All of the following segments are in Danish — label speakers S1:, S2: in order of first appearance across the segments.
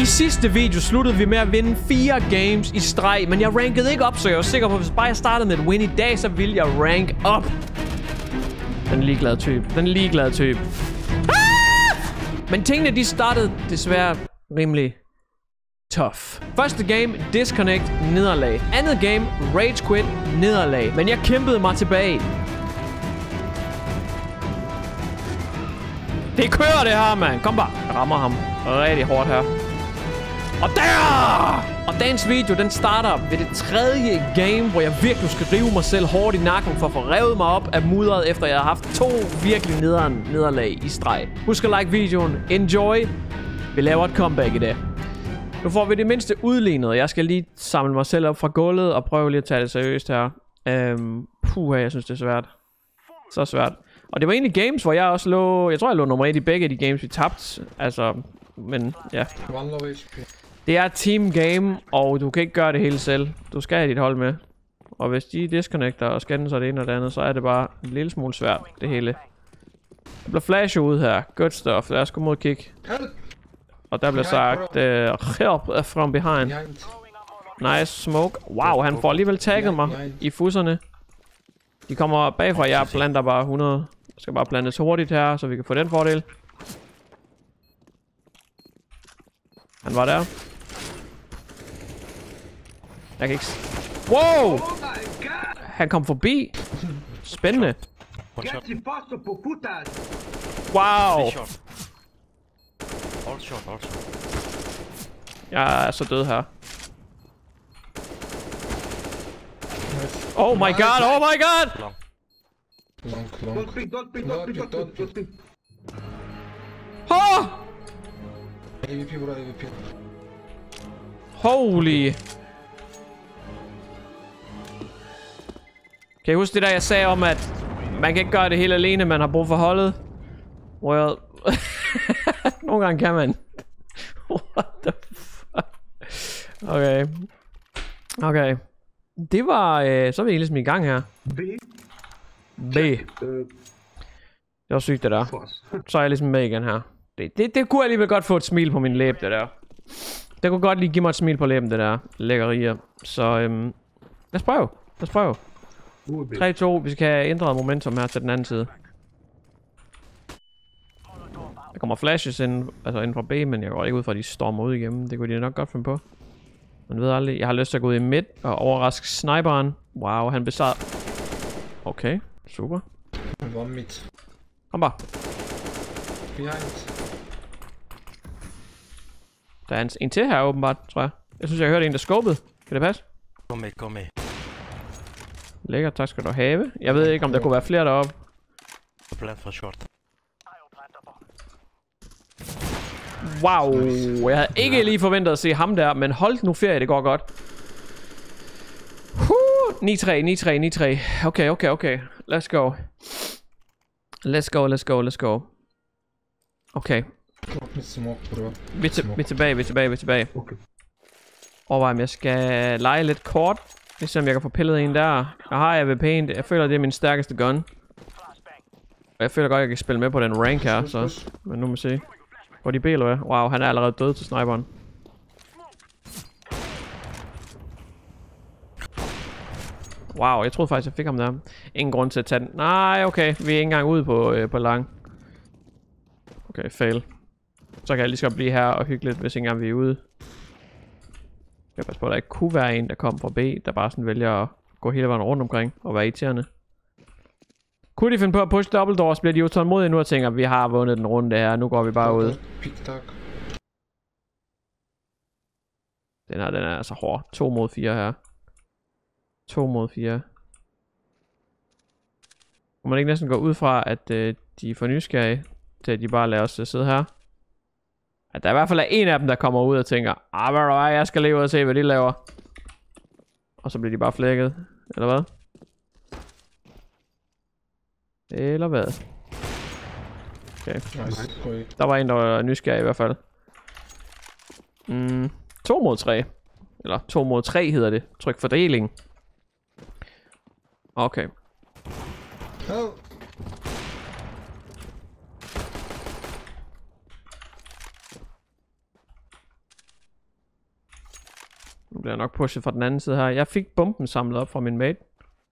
S1: sidste video sluttede vi med at vinde 4 games i streg, men jeg rankede ikke op, så jeg var sikker på, at hvis bare jeg startede med et win i dag, så ville jeg rank op. Den ligeglade type. Men tingene, de startede desværre rimelig tough. Første game, disconnect, nederlag. Andet game, rage quit, nederlag. Men jeg kæmpede mig tilbage. Det kører det her, mand. Kom bare. Jeg rammer ham rigtig hårdt her. Og der! Og dagens video, den starter ved det 3. game, hvor jeg virkelig skal rive mig selv hårdt i nakken for at få revet mig op af mudderet, efter jeg har haft 2 virkelig nederlag i streg. Husk at like videoen. Enjoy. Vi laver et comeback i dag. Nu får vi det mindste udlignet. Jeg skal lige samle mig selv op fra gulvet og prøve lige at tage det seriøst her. Jeg synes det er svært. Så svært. Og det var egentlig games, hvor jeg også lå... Jeg tror, jeg lå nummer 1 i begge de games, vi tabte. Altså, men ja. Det er et team game, og du kan ikke gøre det hele selv. Du skal have dit hold med. Og hvis de disconnecter og scanner sig det ene og det andet, så er det bare en lille smule svært, det hele. Der bliver flash ud her. Good stuff. Lad os gå mod kick. Og der bliver sagt... help from behind. Nice smoke. Wow, han får alligevel tagget mig i fusserne. De kommer bagfra. Jeg planter bare 100. Jeg skal bare plantes hurtigt her, så vi kan få den fordel. Han var der. Jeg kan ikke... Wow! Han kom forbi. Spændende. Wow! Jeg er så død her. Oh my god, oh my god! Oh! Holy! Kan I huske det der jeg sagde om at man kan ikke gøre det hele alene, man har brug for holdet? Well, nogle gange kan man. What the fuck? Okay. Okay. Det var så er vi ligesom i gang her. B. Det var sygt det der. Så er jeg ligesom med igen her. Det kunne alligevel godt få et smil på min læbe, det der. Det kunne godt lige give mig et smil på læben, det der. Lækkerier. Så lad os prøve. Lad os prøve. 3-2. Vi skal have ændret momentum her til den anden side. Der kommer flashes ind, altså inden fra B, men jeg går ikke ud fra, at de stormer ud igennem. Det kunne de nok godt finde på. Man ved aldrig. Jeg har lyst til at gå ud i midt og overraske sniperen. Wow, han besad. Okay, super. Kom bare. Der er en til her åbenbart, tror jeg. Jeg synes, jeg hørte en, der skåbede. Kan det passe?
S2: Kom med.
S1: Lækkert, tak skal du have. Jeg ved ikke, om der kunne være flere deroppe.
S2: Plan for short.
S1: Wow, jeg havde ikke lige forventet at se ham der, men hold nu ferie, det går godt. 9-3. Okay. Let's go. Okay. Vi er tilbage. Overvej, om jeg skal lege lidt kort. Ligesom jeg kan få pillet en der. Jeg har AWP'en. Jeg føler, det er min stærkeste gun. Og jeg føler godt, jeg kan spille med på den rank her, så. Men nu må vi se. Hvor de B eller hvad? Wow, han er allerede død til sniperen. Wow, jeg troede faktisk, jeg fik ham der. Ingen grund til at tage den. Nej, okay. Vi er ikke engang ude på lang. Okay, fail. Så kan jeg lige så godt blive her og hygge lidt, hvis ikke engang vi er ude. Jeg passe på, at der ikke kunne være en, der kom fra B, der bare sådan vælger at gå hele vejen rundt omkring og være irriterende. Kunne de finde på at push double doors, bliver de jo tålmodige nu og tænker, at vi har vundet den runde her, nu går vi bare ud. Den er altså hård. 2 mod 4 her. 2 mod 4. Må man ikke næsten gå ud fra, at de er for nysgerrige til at de bare lader os sidde her? At der i hvert fald er en af dem, der kommer ud og tænker, hvad er jeg skal leve og se, hvad de laver. Og så bliver de bare flækket. Eller hvad? Eller hvad? Okay. Der var en, der var nysgerrig i hvert fald. 2 mod 3. Eller 2 mod 3 hedder det. Tryk fordeling. Okay. Nu bliver jeg nok pushet fra den anden side her. Jeg fik bomben samlet op fra min mate.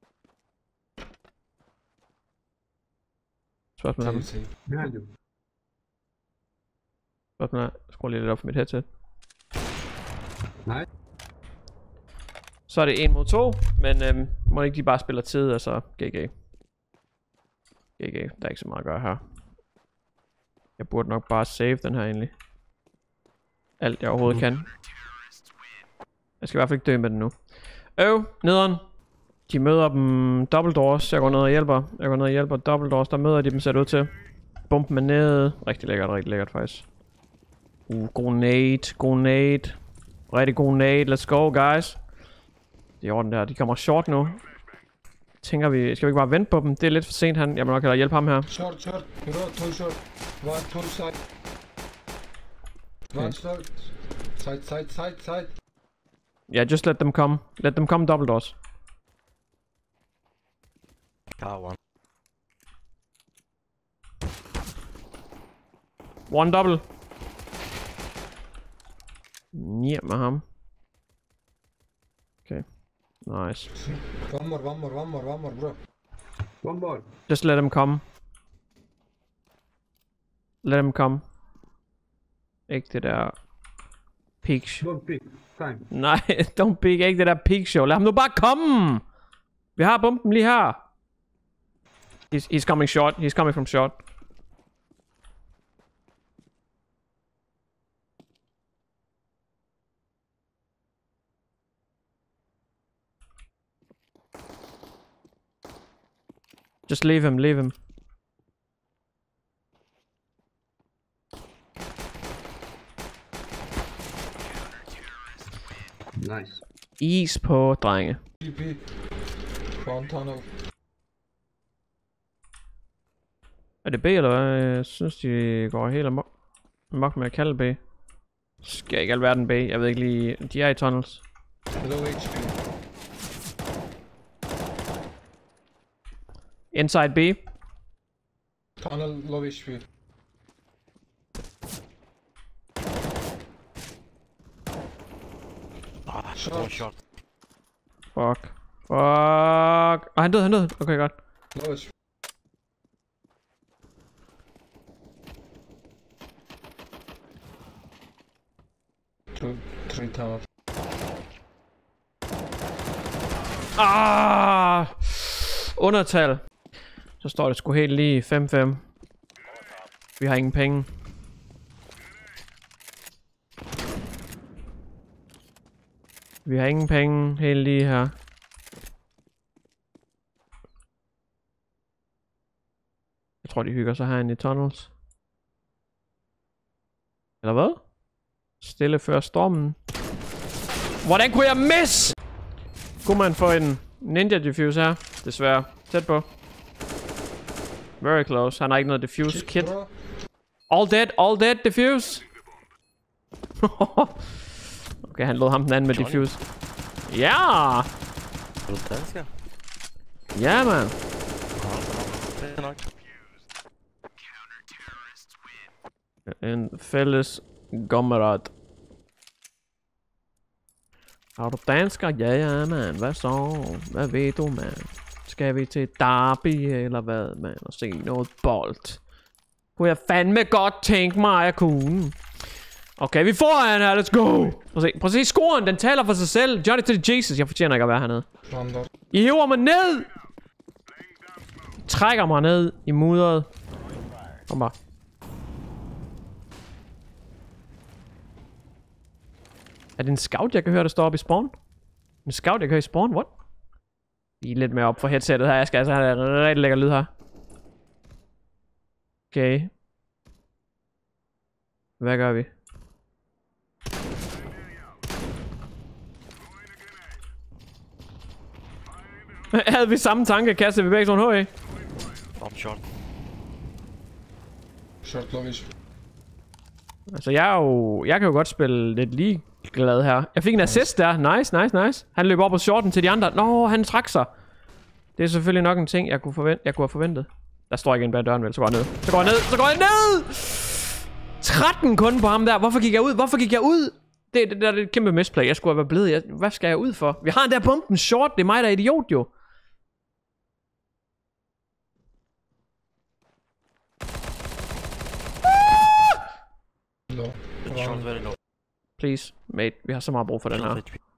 S1: Spørgsmål er... Spørgsmål er... Skru lige lidt op for mit headset.
S3: Nej.
S1: Så er det 1 mod 2, men må ikke de bare spiller tid, og så GG. GG, der er ikke så meget at gøre her. Jeg burde nok bare save den her egentlig. Alt jeg overhovedet kan. Jeg skal i hvert fald ikke dø med den nu. Nederen. De møder dem double doors. Jeg går ned og hjælper. Double doors, der møder de dem sat ud til. Bomben er nede. Rigtig lækkert faktisk. God nade. Rigtig god nade. Let's go, guys. Det er orden der. De kommer short nu. Tænker vi, skal vi ikke bare vente på dem? Det er lidt for sent, han. Jeg må nok hellere hjælpe ham her.
S3: Short. Hero, 2 short. 1 side. 1 short. Side.
S1: Yeah, just let them come. Let them come double doors.
S2: Car 1.
S1: One double. Njem med ham. Okay. Nice.
S3: One more, bro. One more.
S1: Just let them come. Let them come. Ikke det der peak show.
S3: Don't peek. Time.
S1: Nej, don't peek. Ikke det der peak show. Lad ham nu bare komme. Vi har bomben lige her. He's coming short. He's coming from short. Just leave him,
S3: Nice.
S1: Is på, drenge.
S3: TP. One tunnel.
S1: Er det B, eller hvad? Jeg synes, de går helt amok med at kalde B. Skal ikke alverden B. Jeg ved ikke lige. De er i tunnels.
S3: Low HP.
S1: Inside B.
S3: Tunnel, low HP.
S2: Short.
S1: Fuck. Han død. Okay, godt.
S3: Low HP. Three tunnels.
S1: Undertal. Så står det sgu helt lige 5-5. Vi har ingen penge. Vi har ingen penge helt lige her. Jeg tror de hygger sig herinde i tunnels. Eller hvad? Stille før stormen. Hvordan kunne jeg miss? Kunne man få en ninja diffuse her? Desværre. Tæt på. Very close. Han har ikke noget diffuse kit. All dead diffuse. Okay, han lod ham den anden med diffuse. Ja!
S2: Dansker?
S1: Ja, man.
S2: Det er nok.
S1: En fælles gommerat. Har du dansker? Ja, man. Hvad så? Hvad ved du, man? Skal vi til Derby, eller hvad, man? Og se noget bold. Kunne jeg fandme godt tænke mig, at jeg kunne. Okay, vi får han her. Let's go. Prøv at se scoren. Den taler for sig selv. Johnny to the Jesus. Jeg fortjener ikke at være hernede. I hiver mig ned. Trækker mig ned i mudderet. Kom bare. Er det en scout, jeg kan høre, der står oppe i spawn? En scout, jeg kan høre i spawn? What? Lige lidt mere op for headsettet her. Jeg skal altså have en rigtig lækker lyd her. Okay. Hvad gør vi? Havde vi samme tanke, kastede vi begge sådan en HE?
S2: Om short.
S3: Short lowish.
S1: Altså jeg kan jo godt spille lidt ligeglad her. Jeg fik en assist der. Nice. Han løb op på shorten til de andre. Nå, han trak sig. Det er selvfølgelig nok en ting, jeg kunne have forventet. Der står ikke en bag døren, vel? Så går jeg ned. 13 kun på ham der. Hvorfor gik jeg ud? Det er et kæmpe misplay. Jeg skulle have været blevet. Hvad skal jeg ud for? Vi har en der bomben short. Det er mig, der er idiot, jo.
S3: No.
S2: Short very low.
S1: Please, mate. Vi har så meget brug for den her.
S2: Short HP.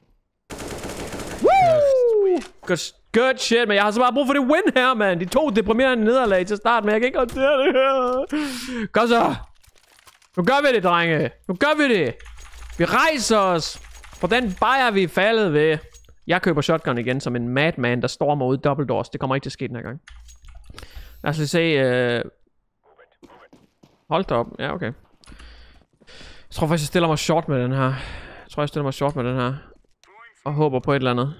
S1: Good shit, men jeg har så meget brug for det win her, man. De 2 deprimerende nederlag til start, men jeg kan ikke håndtere det her. Kom så. Nu gør vi det, drenge. Nu gør vi det. Vi rejser os. For den bajer vi er faldet ved. Jeg køber shotgun igen som en madman, der stormer ud double doors. Det kommer ikke til at ske den her gang. Lad os lige se. Hold da op. Ja, okay. Jeg tror faktisk, jeg stiller mig short med den her. Og håber på et eller andet.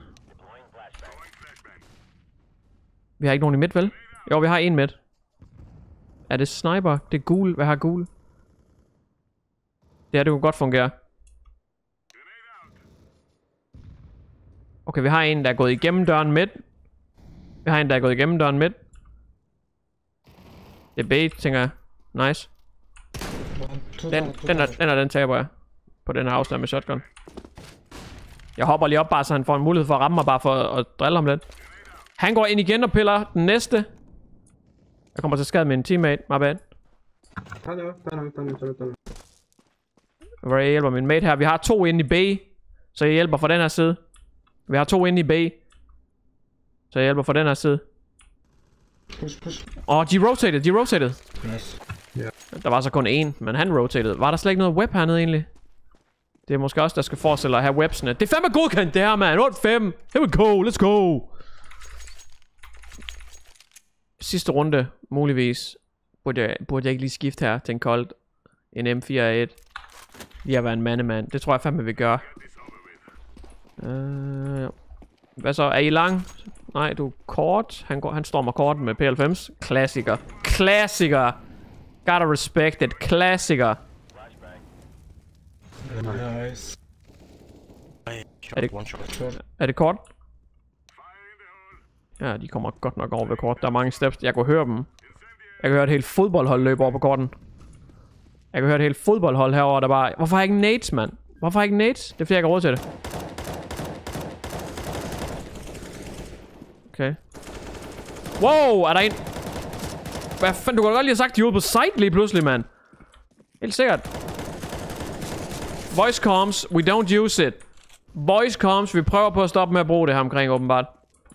S1: Vi har ikke nogen i midt, vel? Jo, vi har en midt. Er det sniper? Det er gul. Hvad har gul? Det kunne godt fungere. Okay, vi har en, der er gået igennem døren midt. Det er bait, tænker jeg. Nice. Den taber jeg. På den her afstand med shotgun. Jeg hopper lige op bare, så han får en mulighed for at ramme mig, bare for at drille ham lidt. Han går ind igen og piller den næste. Jeg kommer til skade med en teammate, my bad. Hvor jeg hjælper min mate her. Vi har 2 inde i B. Så jeg hjælper fra den her side. Vi har 2 inde i B. Så jeg hjælper fra den her side.
S3: Push.
S1: De rotated.
S3: Nice. Yeah.
S1: Der var så kun én, men han rotated. Var der slet ikke noget web hernede egentlig? Det er måske også, der skal forestille at have websene. Det er fandme godkendt det her, man. 8-5. Here we go. Let's go. Sidste runde, muligvis. Burde jeg ikke lige skifte her til en Colt. En M4A1. Lige at være en mandemand. Det tror jeg fandme vi gør. Hvad så? Er I lang? Nej, du er kort. Han stormer kort med P90. Klassiker. Gotta respect it. Klassiker.
S3: Nice.
S1: Er det kort? Ja, de kommer godt nok over ved kort. Der er mange steps. Jeg kunne høre dem. Jeg kan høre et helt fodboldhold løbe over på korten. Jeg kan høre et helt fodboldhold herovre, der bare... Hvorfor har jeg ikke nades, mand? Det er fordi, jeg ikke har råd til det. Okay. Wow, er der en... Hvad fanden, du kunne godt lige have sagt, de er ude på site lige pludselig, mand. Helt sikkert. Voice comms, we don't use it. Voice comms, vi prøver på at stoppe med at bruge det her omkring, åbenbart.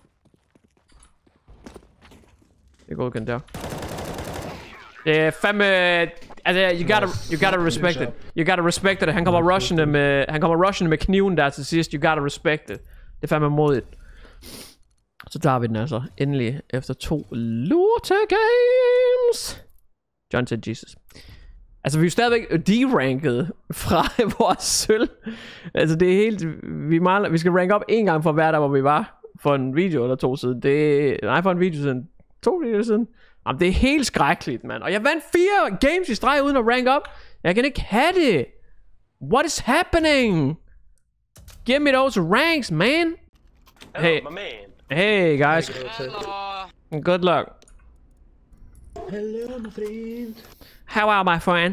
S1: Det er godkendt der. Det er fandme... Altså, you gotta respect it. You gotta respect it. Han kommer rushende med kniven der til sidst. You gotta respect it. Det er fandme modigt. Så tager vi den altså endelig efter 2 lorte games. John said Jesus. Altså vi er jo stadigvæk de-ranket fra vores sølv. Altså det er helt... Vi skal rank op 1 gang for hver der hvor vi var. For en video eller 2 siden. For en video siden. 2 videoer siden. Jamen det er helt skrækkeligt, mand. Og jeg vandt 4 games i streg uden at rank op. Jeg kan ikke have det. What is happening? Give me those ranks, man.
S4: Hello, my man.
S1: Hey guys.
S4: Hello.
S1: Good luck.
S3: Hello, my friend.
S1: How are my friend?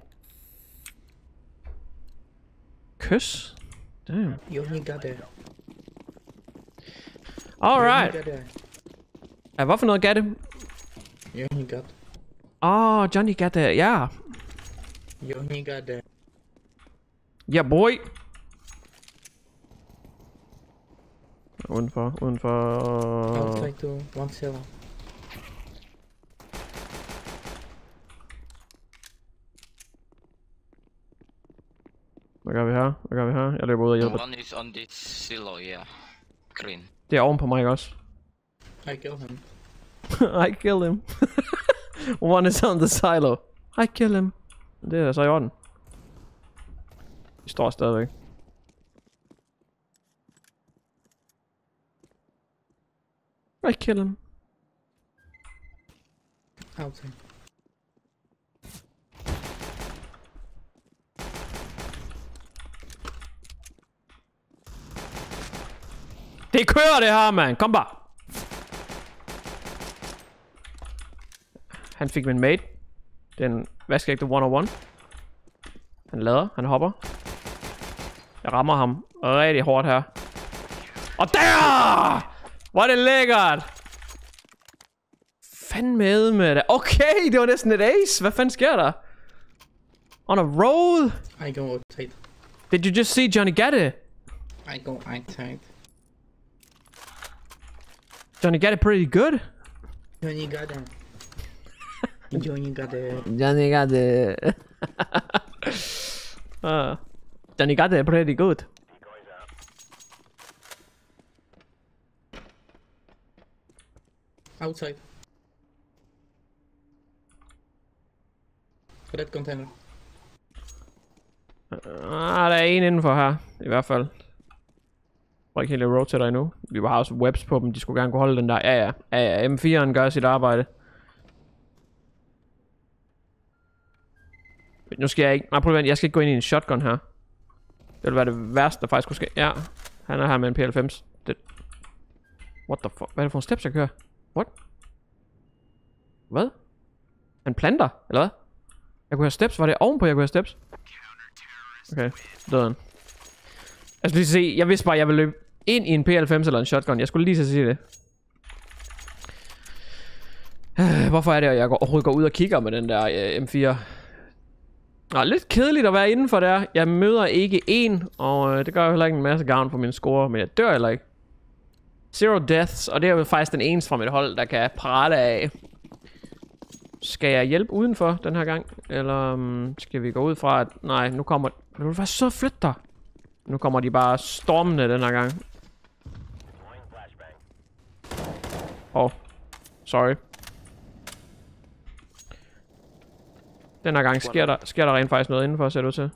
S1: Kys? Damn.
S3: You only got it.
S1: Alright. Hvorfor noget got det?
S3: You only got.
S1: Oh, Johnny got it, yeah.
S3: You only got it.
S1: Yeah, boy. Udenfor.
S3: I'll try to 1-7.
S1: Hvad gør vi her? Jeg løber ud og hjælper.
S4: One is on this silo, yeah. Green.
S1: Det er oven på mig også.
S3: I kill him.
S1: I kill him. One is on the silo. I kill him. Det er så i orden. Vi står stadigvæk. I kill him.
S3: Outside.
S1: Det kører det her, mand. Kom bare. Han fik min mate. Den vaskeægte 101. Han lader. Han hopper. Jeg rammer ham rigtig hårdt her. Og der! Hvor er det lækkert! Fanden med det. Okay, det var næsten et ace. Hvad fanden sker der? On a roll.
S5: I go outside.
S1: Did you just see Johnny get it?
S5: I go outside.
S1: Johnny get it pretty good.
S5: Johnny got it. Johnny got it.
S1: Johnny got it. Johnny got it pretty good.
S5: Outside. Red container.
S1: Der er en indenfor her, i hvert fald. Jeg tror ikke helt, jeg rotater endnu. Vi har også webs på dem, de skulle gerne kunne holde den der. Ja, M4'en gør sit arbejde. Men nu skal jeg ikke... Nej, prøv at vente, jeg skal ikke gå ind i en shotgun her. Det vil være det værste, der faktisk kunne ske. Ja, han er her med en P90. Det... What the fuck? Hvad er det for en steps, jeg kører? What? Hvad? Han planter, eller hvad? Jeg kunne have steps. Var det ovenpå, jeg kunne have steps? Okay, døde han. Jeg skulle lige se, jeg vidste bare, at jeg ville løbe ind i en P90 eller en shotgun. Jeg skulle lige så sige det. Hvorfor er det, at jeg overhovedet går ud og kigger med den der M4? Nå, lidt kedeligt at være indenfor der. Jeg møder ikke en, og det gør jo heller ikke en masse gavn på min score, men jeg dør heller ikke. 0 deaths, og det er jo faktisk den eneste fra mit hold, der kan prale af. Skal jeg hjælpe udenfor den her gang? Eller skal vi gå ud fra, at... Nej, nu kommer... Vil du være så flytte dig? Nu kommer de bare stormende den her gang. Sorry. Den her gang sker der rent faktisk noget indenfor, ser du til.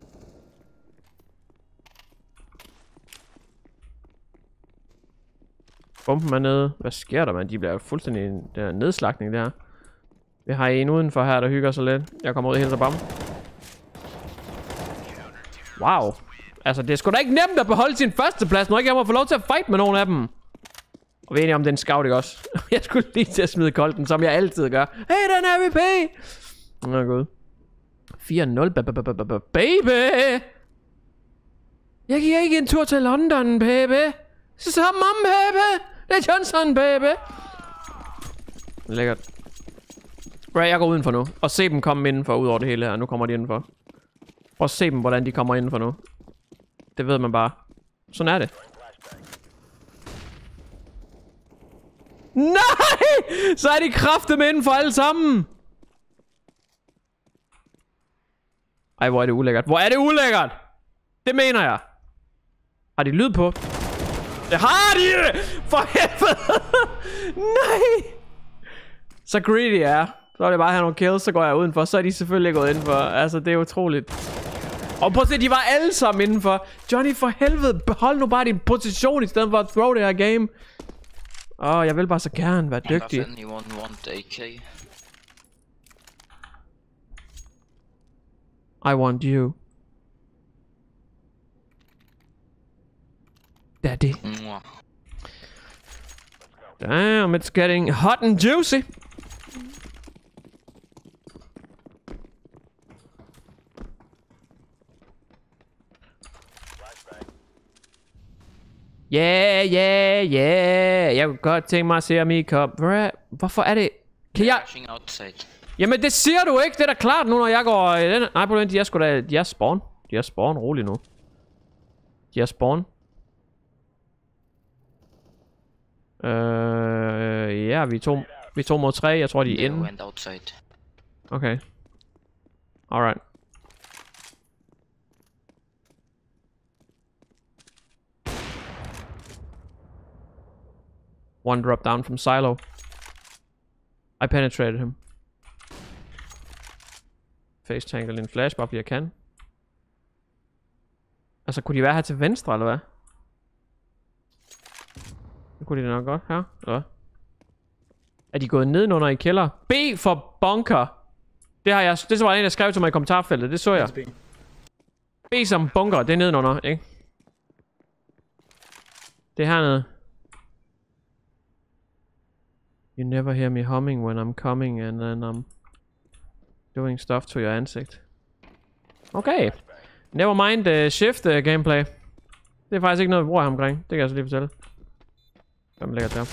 S1: Bomben er nede. Hvad sker der, man? De bliver fuldstændig en der nedslagning der. Vi har en udenfor her, der hygger sig lidt. Jeg kommer ud og hilser bam. Wow. Altså, det er sgu da ikke nemt at beholde sin førsteplads, når ikke jeg må få lov til at fight med nogen af dem. Og vi er enige om, det er en scout, ikke også? Jeg skulle lige til at smide kolden, som jeg altid gør. Hey, den er MVP! Nå, god. 4-0, baby! Jeg giver ikke en tur til London, baby! Så mom, baby! Det er Johnson, baby! Lækkert. Right, jeg går udenfor nu. Og se dem komme indenfor ud over det hele her. Nu kommer de indenfor. Prøv at se dem, hvordan de kommer indenfor nu. Det ved man bare. Sådan er det. Nej! Så er de kraftedeme indenfor alle sammen! Ej, hvor er det ulækkert. Hvor er det ulækkert! Det mener jeg. Har de lyd på? Det har de! For helvede! Nej! Så greedy er. Så er det bare at have nogle kills, så går jeg udenfor. Så er de selvfølgelig gået indenfor. Altså, det er utroligt. Og prøv at se, de var alle sammen indenfor. Johnny, for helvede, behold nu bare din position, i stedet for at throw det her game. Jeg vil bare så gerne være dygtig. I want you. Daddy. Damn, it's getting hot and juicy. Yeah. Jeg kunne godt tænke mig at se Ami komme. Hvorfor er det? Kan jeg... Jamen det siger du ikke. Det er da klart nu, når jeg går i den... Nej, de er sgu da... De er spawn. De er spawn. Rolig nu. De er spawn. Ja, vi er 2 mod 3. Jeg tror, de er inde. Okay. Alright. One drop down from silo. I penetrated him. Face tangle in flash, bare fordi jeg kan. Altså, kunne de være her til venstre, eller hvad? Det kunne de nok godt her, eller hvad? Er de gået nedenunder i kælder? B for bunker. Det var en, der skrev til mig i kommentarfeltet. Det så jeg. B som bunker, det er nedenunder, ikke? Det er hernede. You never hear me humming when I'm coming and then I'm doing stuff to your ansigt. Okay. Never mind shift gameplay. Det er faktisk ikke noget, vi bruger her omkring. Det kan jeg så lige fortælle. Hvem ligger der?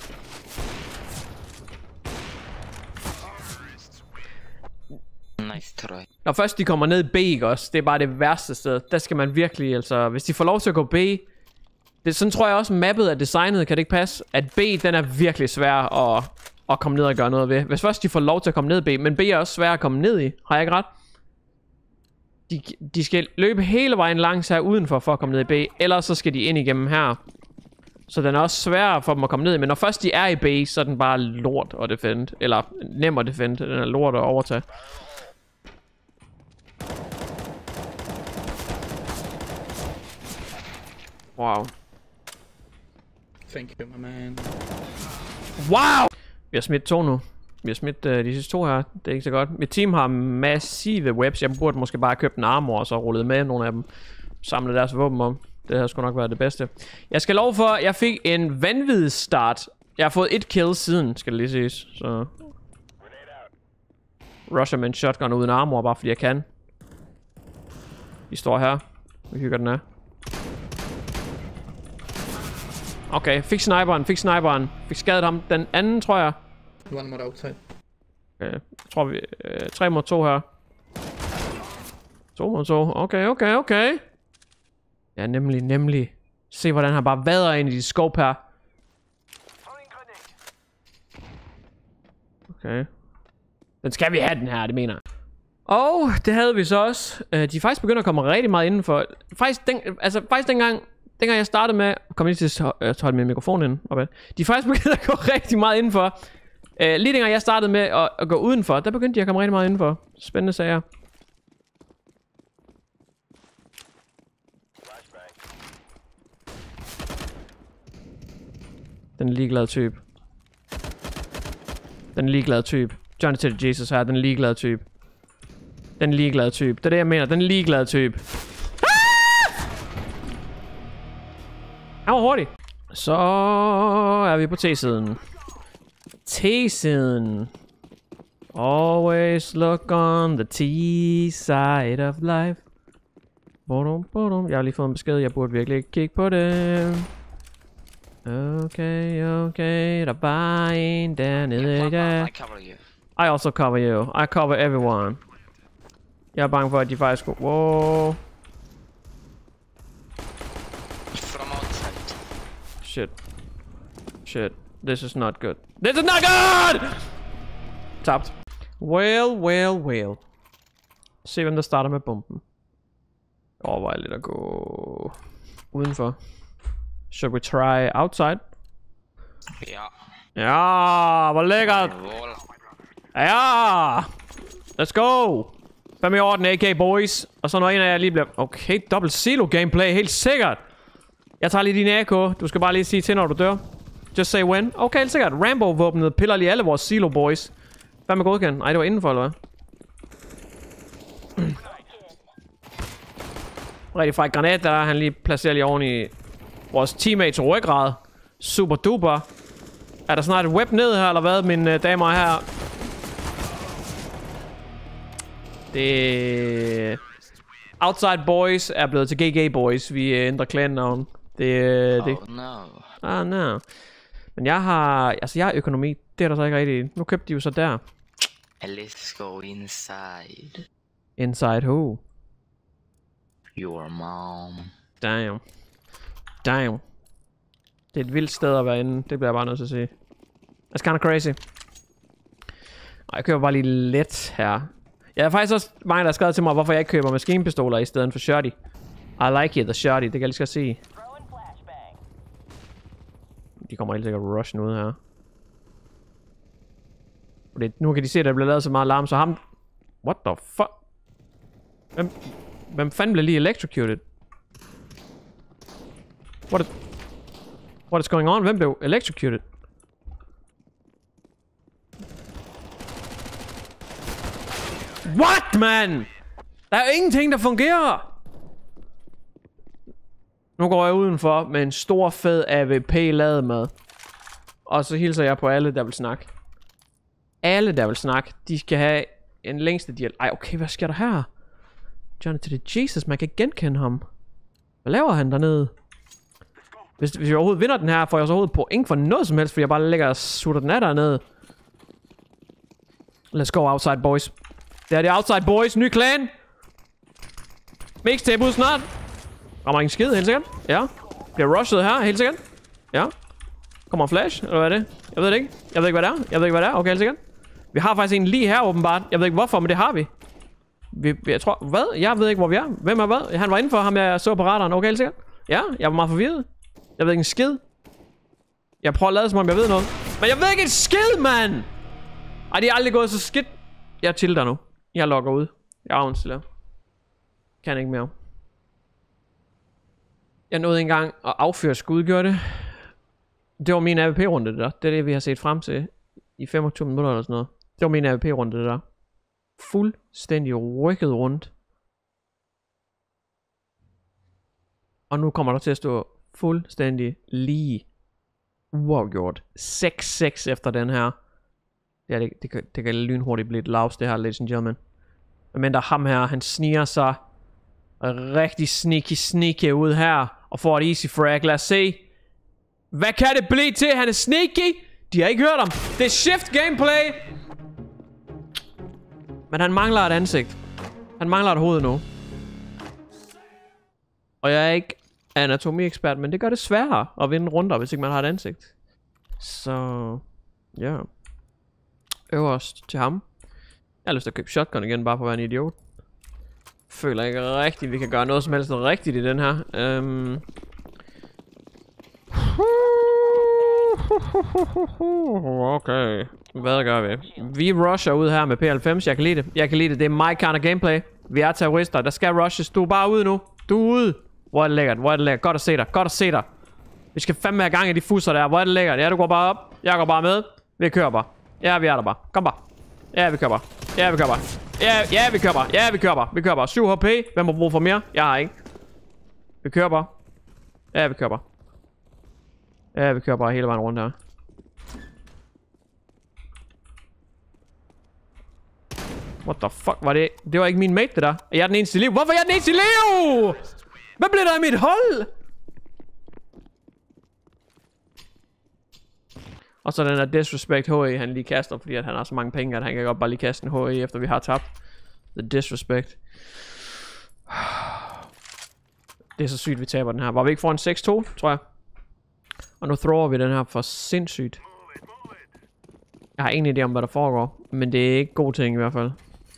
S4: Nice try.
S1: Når først de kommer ned i B, ikke også? Det er bare det værste sted. Der skal man virkelig, altså... Hvis de får lov til at gå B... sådan tror jeg også, mappet er designet, kan det ikke passe? At B, den er virkelig svær at komme ned og gøre noget ved. Hvis først de får lov til at komme ned i B, men B er også svær at komme ned i. Har jeg ikke ret? De skal løbe hele vejen langs her udenfor for at komme ned i B. Ellers så skal de ind igennem her. Så den er også svær for dem at komme ned i. Men når først de er i B, så er den bare lort at defend. Eller nem at defend. Den er lort at overtage. Wow.
S5: Thank you, my man.
S1: Wow! Vi har smidt 2 nu. Vi har smidt de sidste 2 her. Det er ikke så godt. Mit team har massive webs. Jeg burde måske bare købe en armor og så rullet med nogle af dem. Samle deres våben om. Det her skulle nok være det bedste. Jeg skal love for, at jeg fik en vanvittig start. Jeg har fået 1 kill siden, skal det lige siges. Så... Rusher med en shotgun uden armor, bare fordi jeg kan. Vi står her. Vi hygger den her. Okay, fik sniperen. Fik skadet ham. Den anden, tror jeg.
S5: One more outside.
S1: Okay, jeg tror vi... 3 mod 2 her. 2 mod 2. Okay. Ja, nemlig. Se, hvordan han bare vader ind i de scope her. Okay. Den skal vi have, den her, det mener jeg. Og det havde vi så også. De er faktisk begyndt at komme rigtig meget indenfor. Faktisk dengang jeg startede med... Kom lige til at holde min mikrofon ind. Okay. De er faktisk begyndt at gå rigtig meget indenfor. Lige dengang jeg startede med at gå udenfor, der begyndte de at komme rigtig meget indenfor. Spændende sager. Den ligeglade type. Johnny til Jesus her, den ligeglade type. Det er det, jeg mener. Den ligeglade type. Han var hurtig. Så er vi på T-siden. Always look on the T-side of life. Jeg har lige fået en besked. Jeg burde virkelig ikke kigge på det. Okay. Der er bare en dernede.
S4: I cover you.
S1: I also cover you. I cover everyone. Jeg er bange for, at de faktisk går... Wow.
S4: From outside.
S1: Shit. This is not good. Tabt. Well. Se, hvem der starter med bomben. Jeg overvejer lidt at gå udenfor. Should we try outside? Ja, hvor lækkert. Ja. Let's go. 5 i orden, AK boys. Og så når en af jer lige bliver... Okay, dobbelt silo gameplay, helt sikkert. Jeg tager lige din AK. Du skal bare lige sige til, når du dør. Just say when. Okay, helt sikkert. Rambo-våbnet piller lige alle vores silo boys. Hvad med godkendt? Ej, det var indenfor, eller hvad? Rigtig fræk granat, der han lige placerer lige oven i vores teammates ryggrad. Super duper. Er der snart et web ned her, eller hvad, mine damer her? Det... Outside Boys er blevet til GG Boys. Vi ændrer clan-navn. Oh no. Men jeg har økonomi. Det er der så ikke rigtigt. Nu købte de jo så der.
S4: Let's go inside.
S1: Inside who?
S4: Your mom.
S1: Damn. Det er et vildt sted at være inde. Det bliver jeg bare nødt til at sige. That's kinda crazy. Og jeg køber bare lige let her. Jeg er faktisk også mange, der har skrevet til mig, hvorfor jeg ikke køber maskinpistoler i stedet for shotty. I like it, the shotty. Det kan jeg lige skal sige. De kommer helt sikkert rushen ud her. Nu kan de se, at der bliver lavet så meget larm, så ham... What the fuck? Hvem fanden blev lige electrocuted? What is going on? Hvem blev electrocuted? What, man? Der er ingenting, der fungerer. Nu går jeg udenfor med en stor fed AVP ladet med. Og så hilser jeg på alle, der vil snakke. Alle, der vil snakke, de skal have en længste dialog. Ej, okay, hvad sker der her? Johnny to the Jesus, man kan ikke genkende ham. Hvad laver han dernede? Hvis jeg overhovedet vinder den her, får jeg så overhovedet point for noget som helst, fordi jeg bare ligger og sutter den af dernede. Let's go outside, boys. Det er det outside, boys. Ny clan. Mixtape ud snart. Rammer ingen skid, helt sikkert. Ja. Bliver rushet her, helt sikkert. Ja. Kommer en flash, eller hvad er det? Jeg ved det ikke. Jeg ved ikke, hvad det er. Okay, helt sikkert. Vi har faktisk en lige her, åbenbart. Jeg ved ikke hvorfor, men det har vi. Jeg tror... Hvad? Jeg ved ikke, hvor vi er. Hvem er hvad? Han var indenfor ham, jeg så på radaren. Okay, helt sikkert. Ja, jeg var meget forvirret. Jeg ved ikke en skid. Jeg prøver at lade som om jeg ved noget. Men jeg ved ikke en skid, mand! Ej, det er aldrig gået så skidt. Jeg tilter nu. Jeg logger ud. Jeg afstiller. Kan ikke mere. Jeg nåede engang at affyre skud, gjorde det. Det var min AWP-runde, det der. Det er det, vi har set frem til i 25 minutter eller sådan noget. Det var min AWP-runde, det der. Fuldstændig rykket rundt. Og nu kommer der til at stå fuldstændig lige uafgjort. 6-6 efter den her. Ja, det kan lynhurtigt blive et lavs, det her, ladies and gentlemen. Men der ham her, han sniger sig rigtig sneaky ud her. Og får et easy frag. Lad os se. Hvad kan det blive til? Han er sneaky. De har ikke hørt ham. Det er shift gameplay. Men han mangler et ansigt. Han mangler et hoved nu. Og jeg er ikke anatomi-ekspert, men det gør det sværere at vinde runder, hvis ikke man har et ansigt. Så... ja. Øverst til ham. Jeg har lyst til at købe shotgun igen, bare for at være en idiot. Føler ikke rigtigt, vi kan gøre noget som helst rigtigt i den her. Okay. Hvad gør vi? Vi rusher ud her med P90. Jeg kan lide det. Det er my kind of gameplay. Vi er terrorister. Der skal rushes. Du er bare ude nu. Du er ude. Hvor er det lækkert. Godt at se dig. Vi skal fandme have gang i de fusser der. Hvor er det lækkert. Ja, du går bare op. Jeg går bare med. Vi kører bare. Ja, vi er der bare. Kom bare. Ja, vi kører bare. Vi kører bare. 7 HP. Hvem har brug for mere? Jeg har ikke. Vi kører bare. Ja, vi kører bare hele vejen rundt her. What the fuck var det? Det var ikke min mate, det der. Jeg er den eneste i liv. Hvorfor er jeg den eneste i liv? Hvad blev der af mit hold? Og så den der disrespect HE, han lige kaster, fordi at han har så mange penge, at han kan godt bare lige kaste en HE, efter vi har tabt. The disrespect. Det er så sygt, vi taber den her. Var vi ikke foran 6-2, tror jeg? Og nu thrower vi den her for sindssygt. Jeg har ingen idé om, hvad der foregår. Men det er ikke god ting i hvert fald.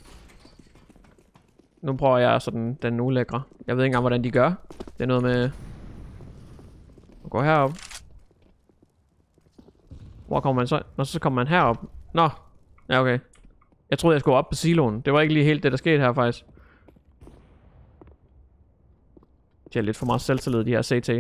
S1: Nu prøver jeg sådan den ulækre. Jeg ved ikke engang, hvordan de gør. Det er noget med... at gå herop. Hvor kommer man så? Nå, så kommer man herop. Nå. Ja, okay. Jeg troede, jeg skulle op på siloen. Det var ikke lige helt det, der skete her, faktisk. De har lidt for meget selvtillid, de her CT.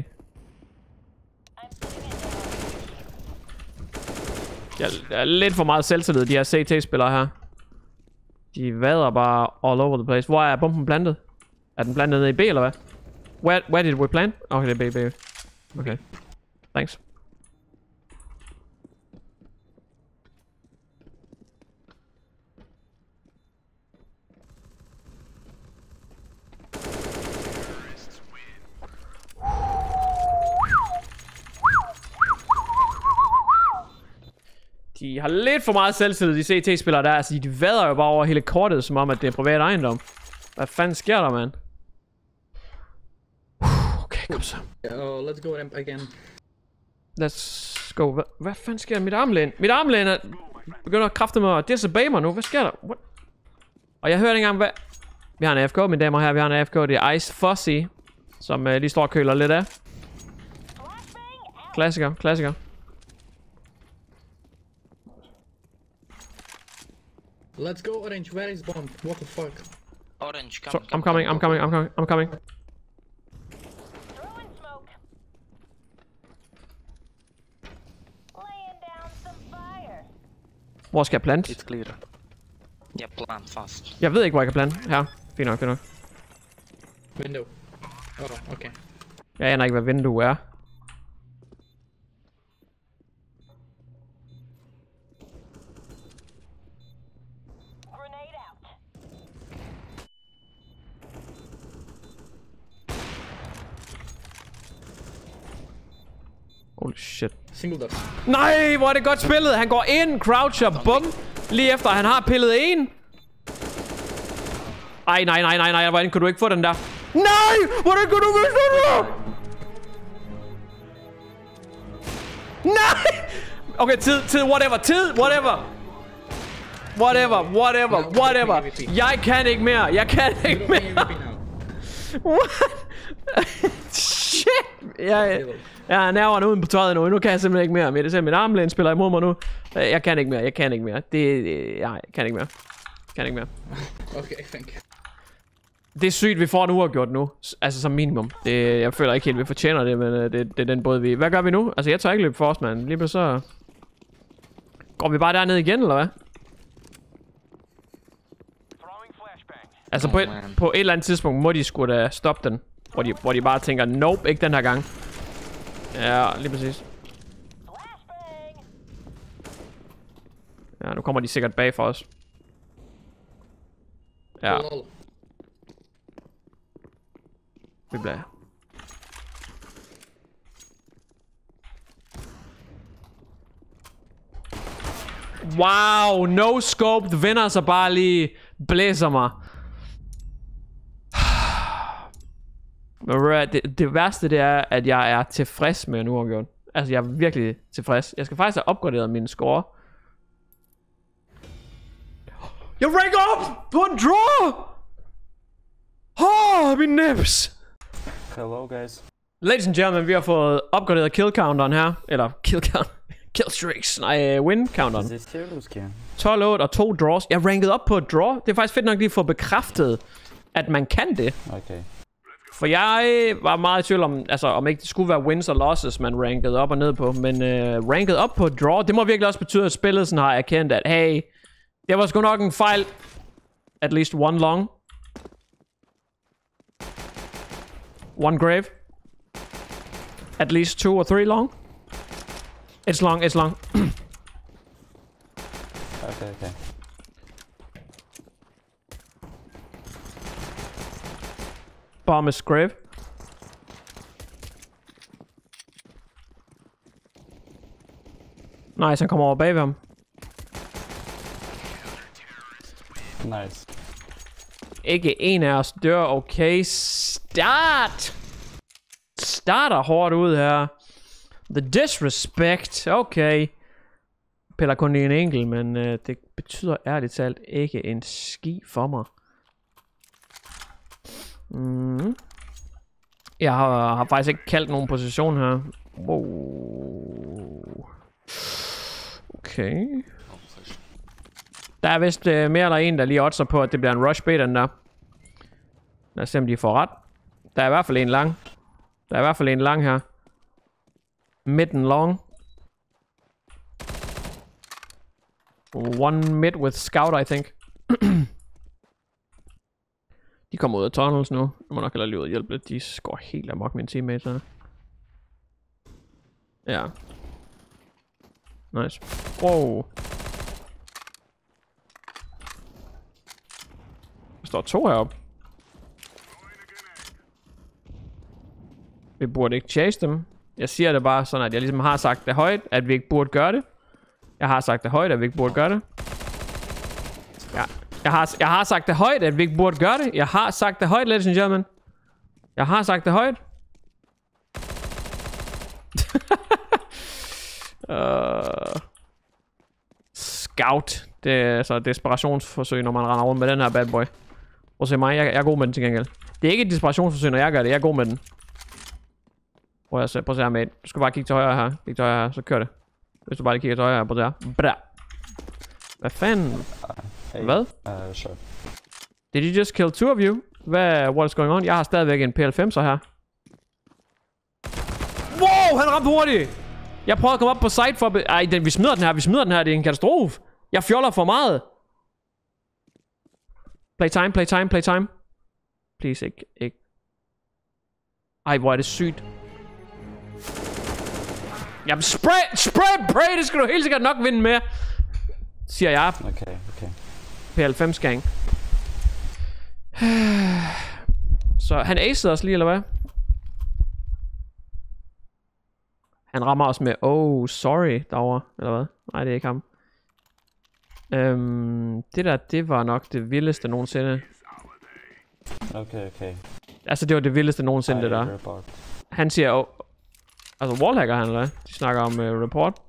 S1: Jeg er lidt for meget selvtillid, de her CT-spillere her. De vader bare all over the place. Hvor er bomben plantet? Er den plantet nede i B, eller hvad? Where did we plant? Okay, det er B. Okay. Thanks. De har lidt for meget selvtillid, de CT-spillere der. Altså, de vader jo bare over hele kortet, som om, at det er privat ejendom. Hvad fanden sker der, mand? Okay, kom så.
S5: Let's go again.
S1: Let's go. Hvad fanden sker der? Mit armlæn? Mit armlæn er... begynder at kræfte mig og disobey mig nu. Hvad sker der? What? Og jeg hørte ikke engang, hvad... Vi har en AFK, mine damer her. Vi har en AFK. Det er Ice Fuzzy, som lige står og køler lidt af. Klassiker.
S5: Let's go orange. Where is bomb? What the fuck?
S4: Orange, come.
S1: So, I'm coming.
S6: Throwing smoke. Laying down some fire.
S1: Hvor skal jeg plante?
S2: It's clear.
S4: Yeah, plant fast.
S1: Jeg ved ikke, hvor jeg kan plante. Her. Fint nok.
S5: Window. Oh, okay.
S1: Jeg aner ikke, hvad vindue er.
S6: Grenade out.
S1: Holy shit.
S5: Single dot.
S1: Nej, hvor er det godt spillet. Han går ind, croucher, bum. Lige efter han har pillet en. Ej, nej. Hvordan kunne du ikke få den der? Nej! Hvordan kunne du miste den? Nej! Okay, tid, whatever. Jeg kan ikke mere. What? Shit! Jeg er nerverne uden på tøjet nu. Nu kan jeg simpelthen ikke mere. Men det er min armlæn spiller imod mig nu. Jeg kan ikke mere. Jeg kan ikke mere. Jeg kan ikke mere.
S5: Okay, thank you.
S1: Det er sygt, vi får en uafgjort nu. Altså som minimum. Jeg føler ikke helt, vi fortjener det, men det er den båd vi... Hvad gør vi nu? Altså jeg tør ikke løbe for os, mand. Lige pludselig så... Går vi bare derned igen, eller hvad? Altså på et eller andet tidspunkt må de sgu da stoppe den. Hvor de bare tænker, nope, ikke den her gang. Ja, lige præcis. Ja, nu kommer de sikkert bag for os. Ja. Vi bliver... Wow, no scope. The vinder så bare lige blæser mig. Det værste det er, at jeg er tilfreds med en uafgjort. Altså jeg er virkelig tilfreds. Jeg skal faktisk have opgraderet min score. Jeg ranker op på en draw! Min nips!
S2: Hello guys.
S1: Ladies and gentlemen, vi har fået opgraderet kill counteren her. Eller kill count. Kill streaks. Nej, win counteren. 12-8 og 2 draws. Jeg rankede op på et draw. Det er faktisk fedt nok lige at få bekræftet, at man kan det.
S2: Okay.
S1: For jeg var meget i tvivl om, altså om ikke det skulle være wins og losses, man rankede op og ned på. Men ranket op på et draw, det må virkelig også betyde, at spillet sådan har erkendt, at hey, det var sgu nok en fejl. At least one long. One grave. At least 2 or 3 long. It's long.
S2: Okay.
S1: Bomb is grave. Nice, han kommer over bag ved ham.
S2: Nice.
S1: Ikke en af os dør. Okay, starter hårdt ud her. The disrespect. Okay. Piller kun lige en enkelt, men det betyder ærligt talt ikke en ski for mig. Jeg har faktisk ikke kaldt nogen position her. Wow. Okay. Der er vist mere eller en, der lige oddser på, at det bliver en rush bait, den der. Lad os se, om de får ret. Der er i hvert fald en lang. Her. Mid and long. One mid with scout, I think. De kommer ud af tunnels nu. Jeg må nok hellere lige ud og hjælpe lidt. De går helt amok mine teammates her. Ja. Nice. Wow. Der står 2 heroppe. Vi burde ikke chase dem. Jeg siger det bare sådan, at jeg ligesom har sagt det højt, at vi ikke burde gøre det. Jeg har sagt det højt, at vi ikke burde gøre det. Ja. Jeg har sagt det højt, at vi ikke burde gøre det. Jeg har sagt det højt, ladies and gentlemen. Jeg har sagt det højt. Scout. Det er så et desperationsforsøg, når man render rundt med den her bad boy. Prøv at se mig, jeg er god med den til gengæld. Det er ikke et desperationsforsøg, når jeg gør det. Jeg er god med den. Prøv at se her, mate. Du skal bare kigge til højre her. Kig til højre her, så kør det. Hvis du bare lige kigger til højre her, prøv at se her. Bra. Hvad fanden?
S2: Hey,
S1: hvad?
S2: Sure.
S1: Did you just kill 2 of you? What is going on? Jeg har stadigvæk en PL5'er her. Wow, han ramte hurtigt! Jeg prøver at komme op på site for... Ej, vi smider den her. Det er en katastrofe. Jeg fjoller for meget. Playtime. Please, ikke. Ej, hvor er det sygt. Jamen, spray, det skal du helt sikkert nok vinde med. Siger jeg.
S2: Okay.
S1: P90 gang. Så han acede os lige, eller hvad? Han rammer os med, oh, sorry, derovre, eller hvad? Nej, det er ikke ham. Det der, det var nok det vildeste nogensinde.
S2: Okay.
S1: Altså, det var det vildeste nogensinde, det der.
S2: Report.
S1: Han siger, oh, altså wallhacker han, eller hvad? De snakker om report.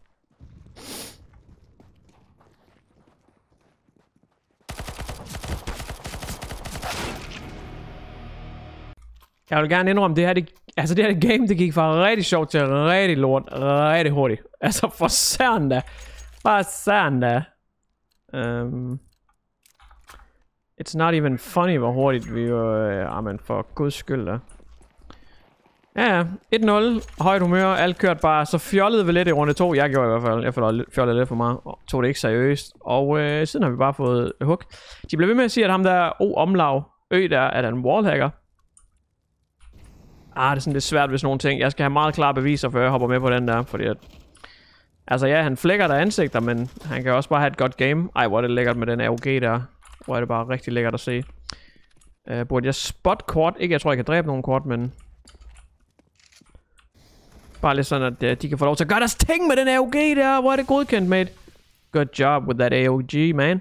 S1: Jeg vil gerne indrømme, det her game, det gik fra rigtig sjovt til rigtig lort, rigtig hurtigt. Altså, for søren da. Bare søren da. It's not even funny, hvor hurtigt vi var, men for guds skyld da. Ja, 1-0, højt humør, alt kørt bare, så fjollede vi lidt i runde 2, jeg gjorde i hvert fald, jeg fjollede lidt for meget, og tog det ikke seriøst, og siden har vi bare fået hook. De blev ved med at sige, at ham der omlav der, er der en wallhacker. Det er sådan lidt svært ved sådan nogle ting, jeg skal have meget klare beviser, før jeg hopper med på den der, fordi at, altså ja, han flækker der ansigter, men han kan også bare have et godt game. Ej, hvor er det lækkert med den AUG der, hvor er det bare rigtig lækkert at se. Burde jeg spot kort? Ikke, jeg tror jeg kan dræbe nogen kort, men bare lidt sådan, at de kan få lov til at gøre deres ting med den AUG der. Hvor er det godkendt, mate? Good job with that AUG, man.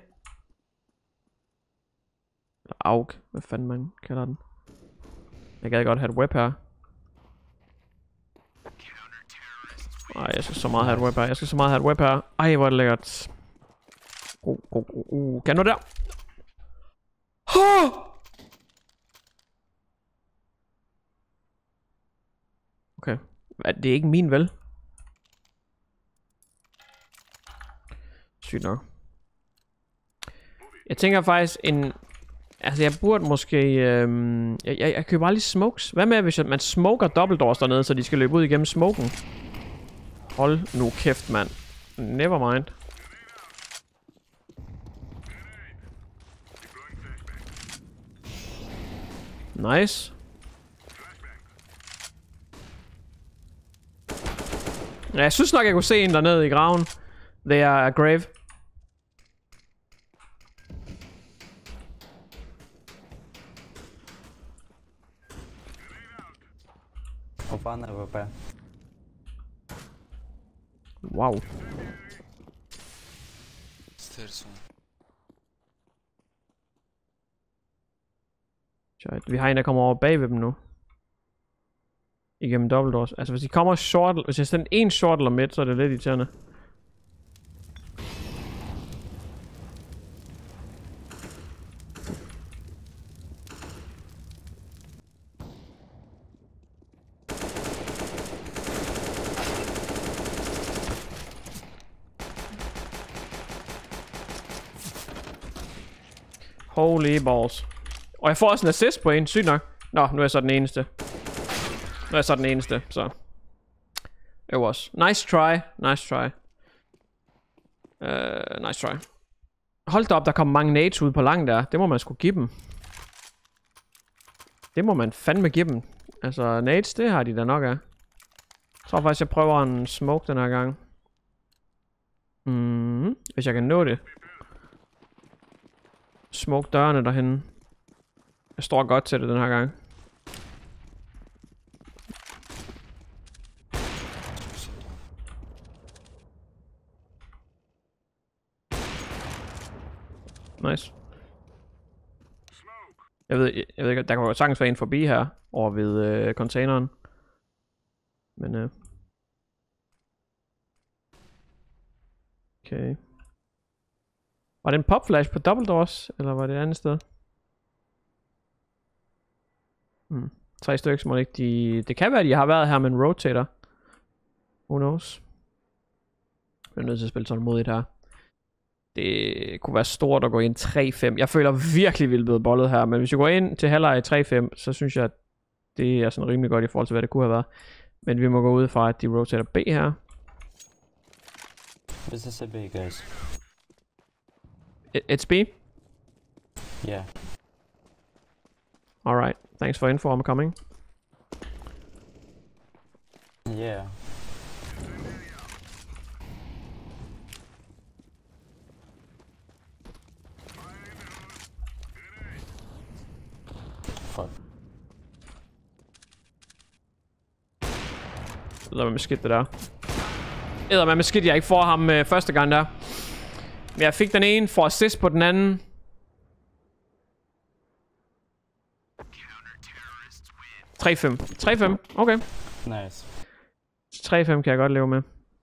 S1: AUG, hvad fanden man kalder den. Jeg gad godt have et web her. Ej, jeg skal så meget have et web her. Ej, hvor er det lækkert. Kan du der? Okay. Det er ikke min, vel? Sygt nok. Jeg tænker faktisk altså jeg burde måske jeg køber aldrig smokes. Hvad med hvis man smoker dobbeltdoors dernede, så de skal løbe ud igennem smoken? Hold nu kæft, mand. Never mind. Nice. Ja, jeg synes nok, jeg kunne se en dernede i graven. Det er grave. Wow. Vi har en, der kommer over bag ved dem nu. Igennem dobbeltdoors. Altså hvis de kommer short, hvis jeg sender en short eller midt, så er det lidt irriterende. Holy balls. Og jeg får også en assist på en, sygt nok. Nå, nu er jeg så den eneste. Så. It was. Nice try. Nice try. Hold da op, der kom mange nades ud på lang der. Det må man sgu give dem. Det må man fandme give dem. Altså, nades, det har de da nok af. Jeg tror faktisk, jeg prøver en smoke den her gang. Hvis jeg kan nå det. Smoke dørene derhenne. Jeg står godt til det den her gang. Nice. Jeg ved ikke, der kan jo sagtens være en forbi her over ved containeren. Men okay. Var det en popflash på dobbeltdoors, eller var det et andet sted? 3 stykker må ikke det kan være, de har været her med en rotator. Who knows? Jeg er nødt til at spille sådan modigt her. Det kunne være stort at gå ind 3-5. Jeg føler virkelig, vi er blevet bollet her. Men hvis jeg går ind til halvleg 3-5, så synes jeg, at det er sådan rimelig godt i forhold til, hvad det kunne have været. Men vi må gå ud fra, at de rotater B her.
S2: This is a B, guys.
S1: It's B?
S2: Yeah.
S1: Alright. Thanks for info. I'm coming.
S2: Yeah. Fuck.
S1: Eller med skidt det der. Eller med skidt, jeg ikke får ham første gang der. Men jeg fik den ene for assist på den anden. (3-5). 3-5, okay.
S2: Nice.
S1: 3-5 kan jeg godt leve med.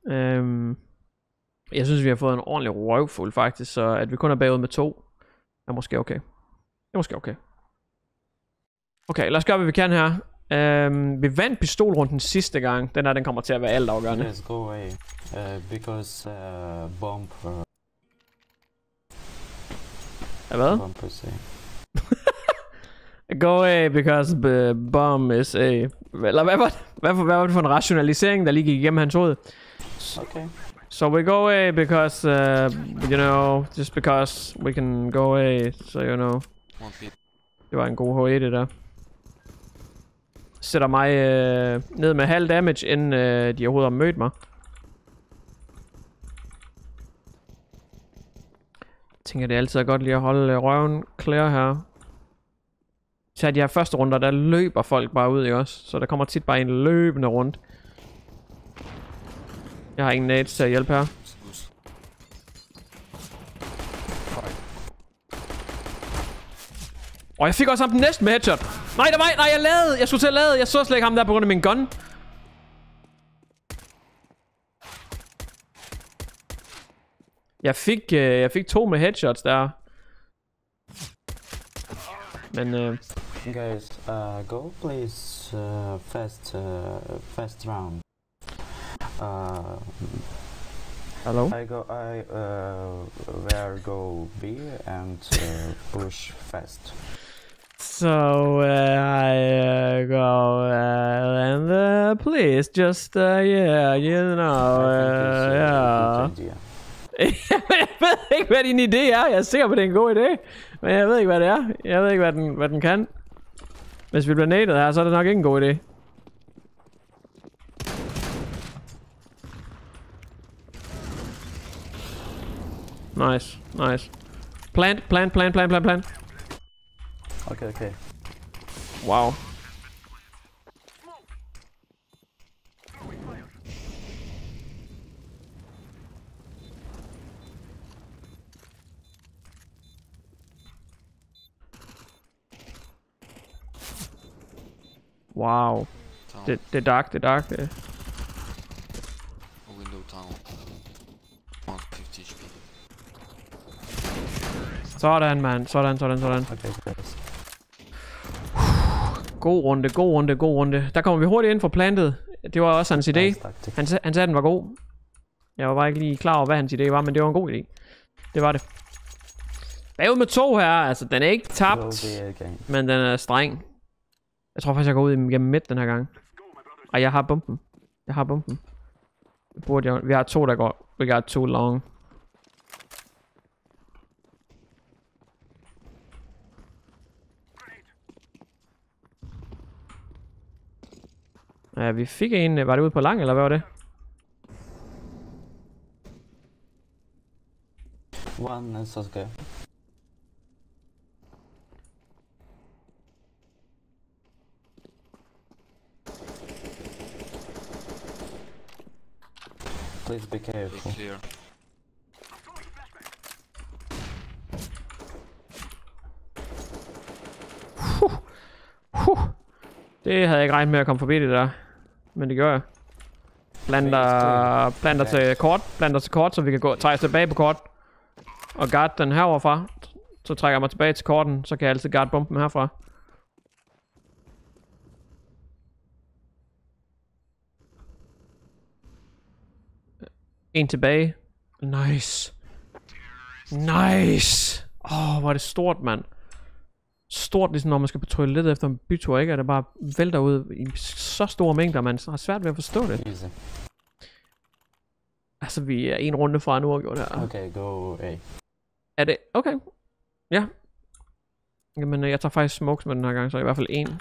S1: Jeg synes, vi har fået en ordentlig røvfuld faktisk, så at vi kun er bagud med 2, er måske okay. Det er måske okay. Okay, lad os gøre, hvad vi kan her. Vi vandt pistolrunden sidste gang. Den kommer til at være altafgørende.
S2: Let's go away. Because bomb.
S1: Hvad?
S2: Bomb per se.
S1: Go away because the bomb is a... Eller hvad var det for en rationalisering, der lige gik igennem hans hoved?
S2: Okay.
S1: So we go away because, you know, just because we can go away, so you know. Det var en god H1 det der. Sætter mig ned med halv damage, inden de overhovedet har mødt mig. Jeg tænker, det er altid godt lige at holde røven clear her. Så de her første runder, der løber folk bare ud i os. Så der kommer tit bare en løbende rundt. Jeg har ingen nades til at hjælpe her. Og jeg fik også ham den næste med headshot. Nej, jeg skulle til at lade. Jeg så slet ikke ham der på grund af min gun. Jeg fik 2 med headshots der. Men
S2: Guys, go please fast round.
S1: Hello?
S2: I where go B and push fast.
S1: So I go and please just yeah, you know, yeah. Jeg ved ikke, hvad din idé er. Jeg er sikker på, det er en god idé. Men jeg ved ikke, hvad det er. Jeg ved ikke, hvad den kan. Hvis vi bliver nadet her, så er det nok ikke en god idé. Nice, nice. Plant.
S2: Okay.
S1: Wow. Wow. Det er dark, det.
S7: Window town. 150 HP.
S1: Sådan, mand. Sådan.
S2: Okay, guys.
S1: God runde. Der kommer vi hurtigt ind for plantet. Det var også hans idé. Han sagde, den var god. Jeg var bare ikke lige klar over, hvad hans idé var, men det var en god idé. Det var det. Bagud med 2 her. Altså, den er ikke tabt, men den er streng. Jeg tror faktisk, jeg går ud igennem midt den her gang. Og jeg har bomben. Vi har 2, der går. We got 2 long. Ja, vi fik en. Var det ude på lang, eller hvad var det?
S2: One is okay. Please be careful.
S7: Clear.
S1: Det havde jeg ikke regnet med at komme forbi det der. Men det gør jeg. Planter til kort, så vi kan trække tilbage på kort. Og guard den heroverfra. Så trækker jeg mig tilbage til korten, så kan jeg altid guard bomben herfra. En tilbage. Nice. Hvor er det stort, mand. Stort, ligesom når man skal på toilettet efter en bytur, ikke? At det bare vælter ud i så store mængder, man har svært ved at forstå det.
S2: Easy.
S1: Altså, vi er en runde fra en uafgjort her.
S2: Okay, go A.
S1: Er det? Okay. Ja. Jamen, jeg tager faktisk smokes med den her gang, så i hvert fald en.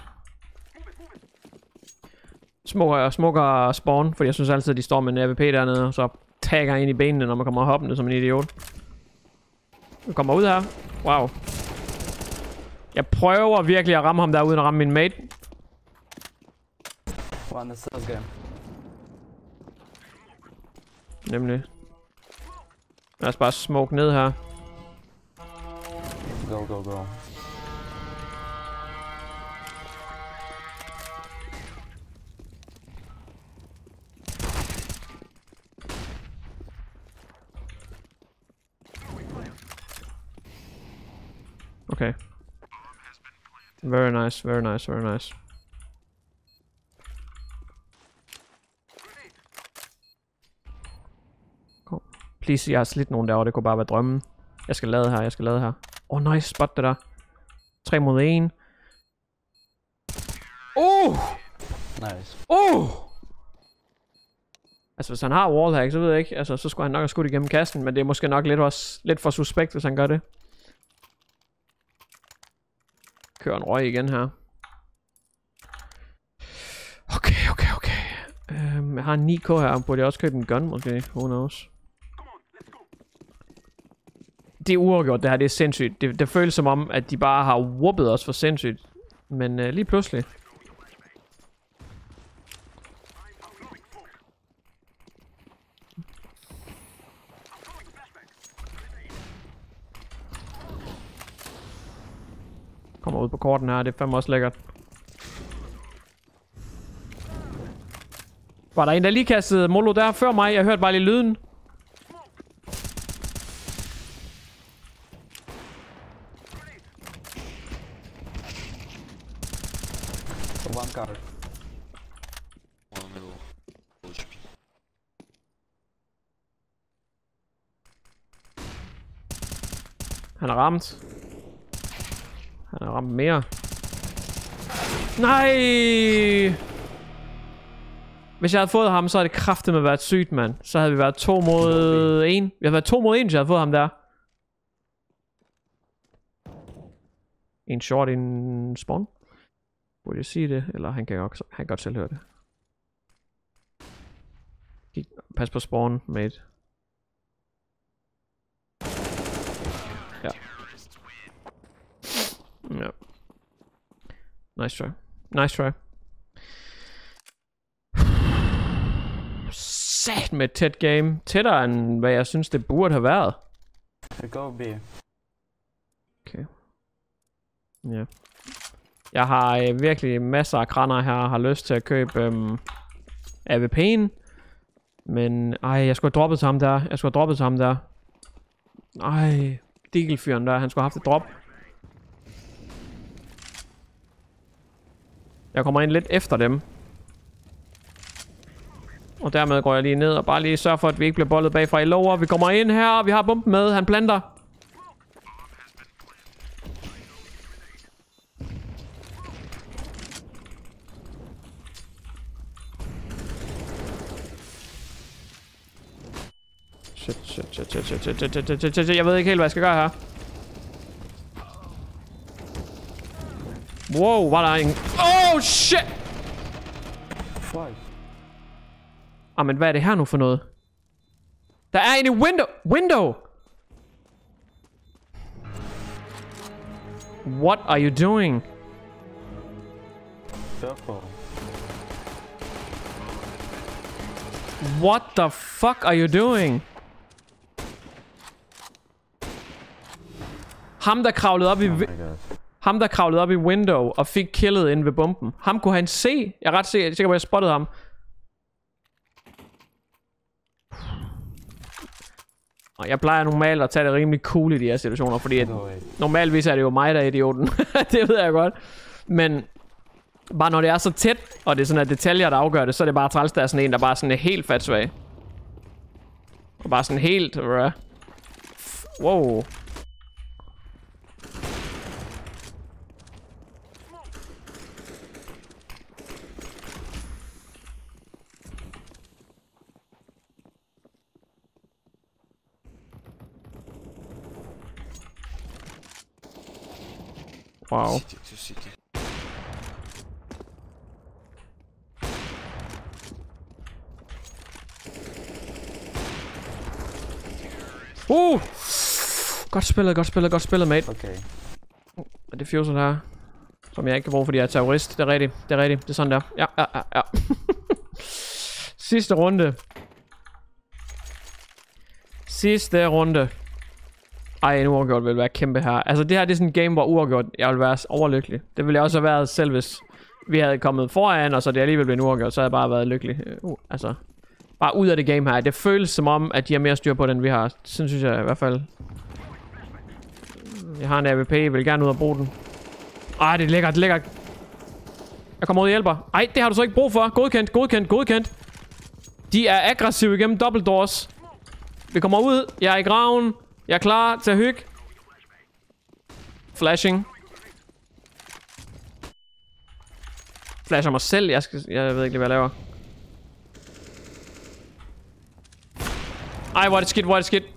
S1: Smoker spawn, for jeg synes altid, at de står med en AWP dernede, og så tagger ind i benene, når man kommer hoppende som en idiot. Vi kommer ud her. Wow. Jeg prøver virkelig at ramme ham der, uden at ramme min mate.
S2: One is okay.
S1: Nemlig. Lad os bare smoke ned her.
S2: Go, go, go.
S1: Okay. Very nice, very nice, very nice. Kom. Please, jeg har slidt nogen derovre, det kunne bare være drømmen. Jeg skal lade her, jeg skal lade her. Nice spot det der. 3 mod 1.
S2: Nice.
S1: Altså hvis han har wallhack, så ved jeg ikke. Altså så skulle han nok have skudt igennem kassen, men det er måske nok lidt for suspekt, hvis han gør det. Kører en røg igen her. Okay. Jeg har en 9k her. Burde jeg også købe en gun måske? Who knows? Det er uafgjort, det her. Det er sindssygt. Det føles som om, at de bare har whoopet os for sindssygt. Men lige pludselig. Kommer ud på korten her. Det er fandme også lækkert. Var der en, der lige kastede molo der før mig? Jeg hørte bare lige lyden.
S2: One card.
S7: One middle. HP.
S1: Han er ramt. Han er ramt mere. Nej! Hvis jeg havde fået ham, så havde det kraftedeme været sygt, mand. Så havde vi været 2 mod 1. Vi havde været 2 mod 1, hvis jeg havde fået ham der. En short, en spawn. Burde jeg sige det? Eller han kan godt selv høre det. Pas på spawn, mate. Ja. Ja. Nice try. Nice try. Sat med et tæt game. Tættere end hvad jeg synes det burde have været.
S2: Go B.
S1: Okay. Ja. Jeg har virkelig masser af kraner her. Har lyst til at købe AWP'en. Men jeg skulle have droppet til ham der. Deagle-fyren der. Han skulle have haft et drop. Jeg kommer ind lidt efter dem. Og dermed går jeg lige ned og bare lige sørger for, at vi ikke bliver boldet bagfra i lower. Vi kommer ind her, og vi har bomben med. Han planter. Shit. Jeg ved ikke helt, hvad jeg skal gøre her. Wow, var der en... Oh, shit! Men hvad er det her nu for noget? Der er en i window! What are you doing? What the fuck are you doing? Ham der kravlede op i window og fik killet inde ved bomben. Ham kunne han se. Jeg er ret sikker på, at jeg spottede ham. Og jeg plejer normalt at tage det rimelig cool i de her situationer, fordi at normalvis er det jo mig, der er idioten. Det ved jeg godt. Men bare når det er så tæt, og det er sådan, at detaljer, der afgør det, så er det bare træls, der er sådan en, der bare sådan er helt fat svag. Og bare sådan helt... Wow. Wow.
S7: City. Godt spillet, mate.
S2: Okay.
S1: Er det fuser her? Som jeg ikke kan bruge, fordi jeg er terrorist. Det er rigtigt. Det er sådan der. Ja. Sidste runde. Sidste runde. Ej, en uafgjort vil være kæmpe her. Altså det her, det er sådan en game, hvor uafgjort, jeg vil være overlykkelig. Det ville jeg også have været selv, hvis vi havde kommet foran, og så det alligevel blev en uafgjort, så havde jeg bare været lykkelig. Altså, bare ud af det game her. Det føles som om, at de har mere styr på det, end vi har. Sådan synes jeg i hvert fald. Jeg har en AWP, jeg vil gerne ud og bruge den. Ej, det er lækkert, lækkert. Jeg kommer ud og hjælper. Ej, det har du så ikke brug for. Godkendt, godkendt, godkendt. De er aggressive igennem double doors. Vi kommer ud. Jeg er i graven. Jeg er klar til at hygge. Flashing. Flasher mig selv. Jeg ved ikke lige, hvad jeg laver. Ej, hvor er det skidt, hvor er det skidt.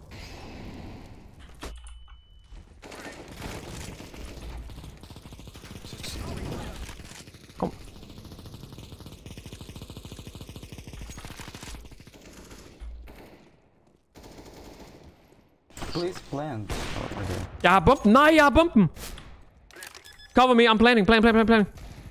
S1: Kom.
S2: Please plant. Okay.
S1: Jeg har bomben. Nej, jeg har bomben. Cover me, I'm planning, planning.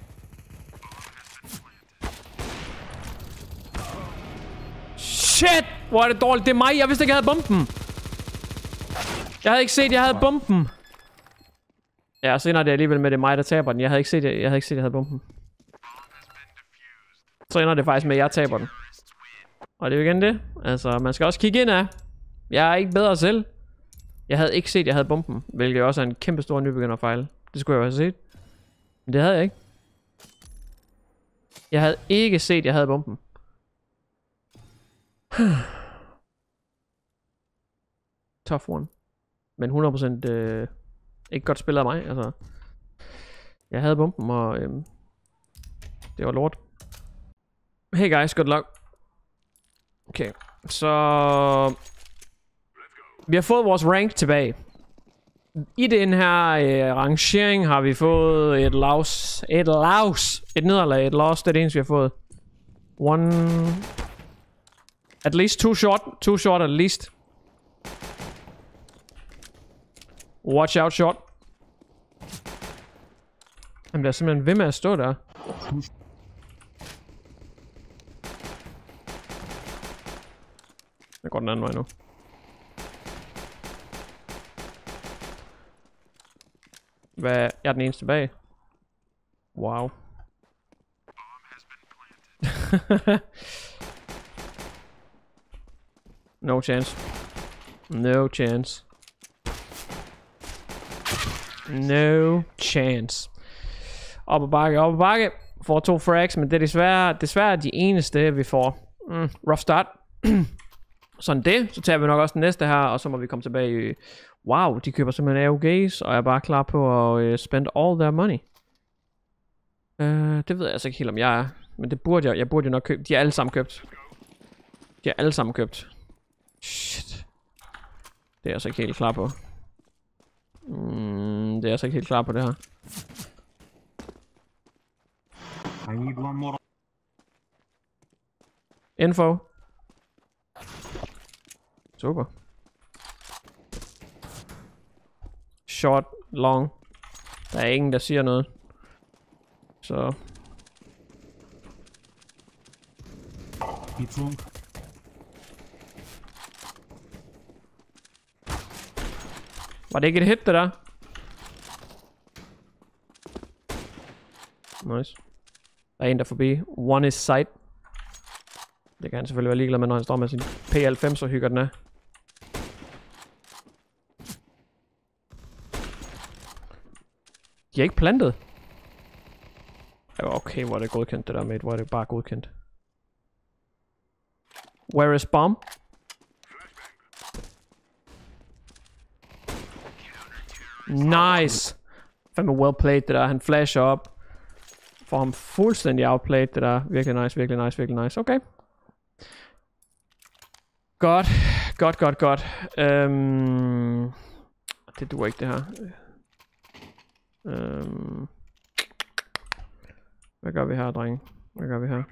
S1: Shit! Hvor er det dårligt. Det er mig. Jeg vidste ikke, jeg havde bomben. Jeg havde ikke set, jeg havde bomben. Ja, så ender det alligevel med, det er mig, der taber den. Jeg havde ikke set, jeg havde bomben. Så ender det faktisk med, at jeg taber den. Og det er jo igen det. Altså, man skal også kigge ind af. Jeg er ikke bedre selv. Jeg havde ikke set, jeg havde bomben. Hvilket også er en kæmpe stor nybegynderfejl. Det skulle jeg jo have set. Men det havde jeg ikke. Jeg havde ikke set, jeg havde bomben. Tough one. Men 100% ikke godt spillet af mig. Altså, jeg havde bomben, og det var lort. Hey guys, good luck. Okay, så vi har fået vores rank tilbage. I den her rangering har vi fået et loss. Et nederlag, et loss. Det er det eneste, vi har fået. At least too short at least. Watch out short. Jamen der er simpelthen ved med at stå der. Jeg går den anden vej nu. Hvad? Jeg er den eneste bag. Wow. No chance. No chance. No chance. Op og bakke. Får 2 frags, men det er desværre de eneste, vi får. Rough start. Sådan det. Så tager vi nok også den næste her, og så må vi komme tilbage i... Wow, de køber simpelthen AUG's, og jeg er bare klar på at spend all their money. Det ved jeg altså ikke helt, om jeg er. Men det burde jeg. Jeg burde jo nok købe. De er alle sammen købt. Shit. Det er jeg altså ikke helt klar på. Det er jeg altså ikke helt klar på det her.
S3: I need one more.
S1: Info. Super. Short, long. Der er ingen, der siger noget. Så. Var det ikke et hit, det der? Nice. Der er en, der er forbi. One is sight. Det kan han selvfølgelig være ligeglad med, når han står med sin P90 og hygger den af. De er ikke plantet. Okay, hvor er det godkendt det der, mate. Hvor er det bare godkendt. Where is bomb? Nice. Fandme well played det der. Han flasher op. Får ham fuldstændig outplayed det der. Virkelig nice, virkelig nice, virkelig nice. Okay. Godt. Det duer ikke det her. Hvad gør vi her, drenge? Hvad gør vi her?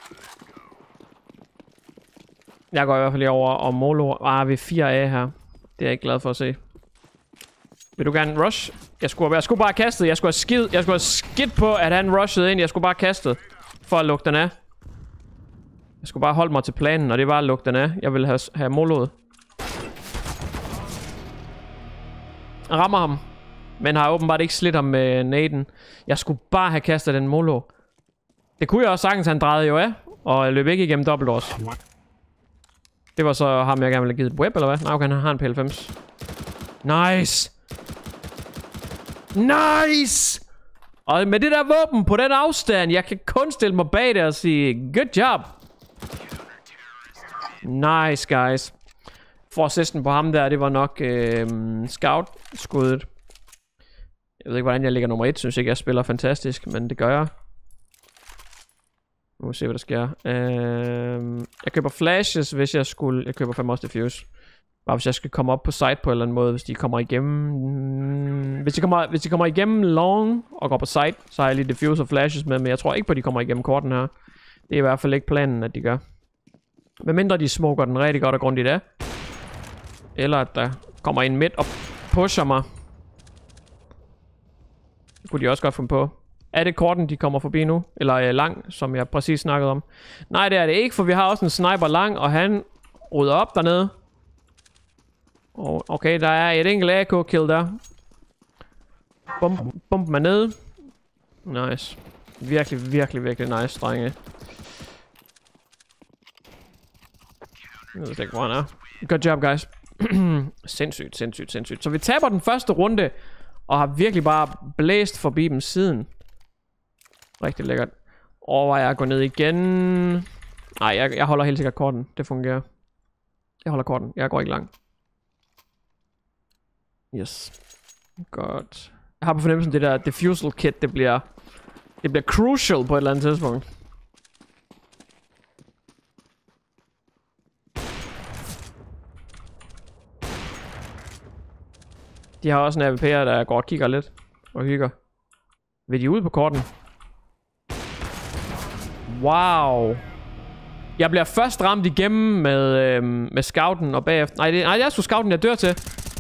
S1: Jeg går i hvert fald lige over og molo. Vi er 4A her. Det er jeg ikke glad for at se. Vil du gerne rush? Jeg skulle bare have kastet. Jeg skulle have skidt på, at han rushede ind. Jeg skulle bare have kastet. For at lukke den af. Jeg skulle bare holde mig til planen, og det var at lukke den af. Jeg ville have moloet. rammer ham. Men har åbenbart ikke slidt ham med naden. Jeg skulle bare have kastet den molo. Det kunne jeg også sagtens, han drejede jo af. Og løb ikke igennem dobbeltdoors. Det var så ham, jeg gerne ville have givet et web, eller hvad? Nej, okay, han har en P90. Nice! Nice! Og med det der våben på den afstand, jeg kan kun stille mig bag det og sige, good job! Nice, guys. For assisten på ham der, det var nok scout-skuddet. Jeg ved ikke, hvordan jeg ligger nummer 1. Synes ikke, jeg spiller fantastisk, men det gør jeg. Nu må vi se, hvad der sker. Jeg køber flashes, hvis jeg skulle... Jeg køber fandme også diffuse. Bare hvis jeg skal komme op på site på en eller anden måde, hvis de kommer igennem... Hvis de kommer igennem long og går på site, så har jeg lige diffuse og flashes med, men jeg tror ikke på, at de kommer igennem korten her. Det er i hvert fald ikke planen, at de gør. Med mindre de smoker den rigtig godt og grundigt af. Eller at der kommer en midt og pusher mig. Det kunne de også godt finde på. Er det korten, de kommer forbi nu? Eller lang, som jeg præcis snakkede om? Nej, det er det ikke, for vi har også en sniper lang, og han rydder op dernede. Okay, der er et enkelt AK-kill der. Bump mig ned. Nice. Virkelig nice, drenge. Jeg ved ikke, hvor han er. Good job, guys. sindssygt. Så vi taber den første runde, og har virkelig bare blæst forbi dem siden. Rigtig lækkert. Overvejer at gå ned igen. Nej, jeg holder helt sikkert korten. Det fungerer. Jeg holder korten. Jeg går ikke langt. Yes. Godt. Jeg har på fornemmelsen, det der diffusal kit, det bliver crucial på et eller andet tidspunkt. De har også en AWP'er, der går og kigger lidt og hygger. Vil de ud på korten? Wow. Jeg bliver først ramt igennem med scouten og bagefter... Nej, det er sgu scouten, jeg dør til.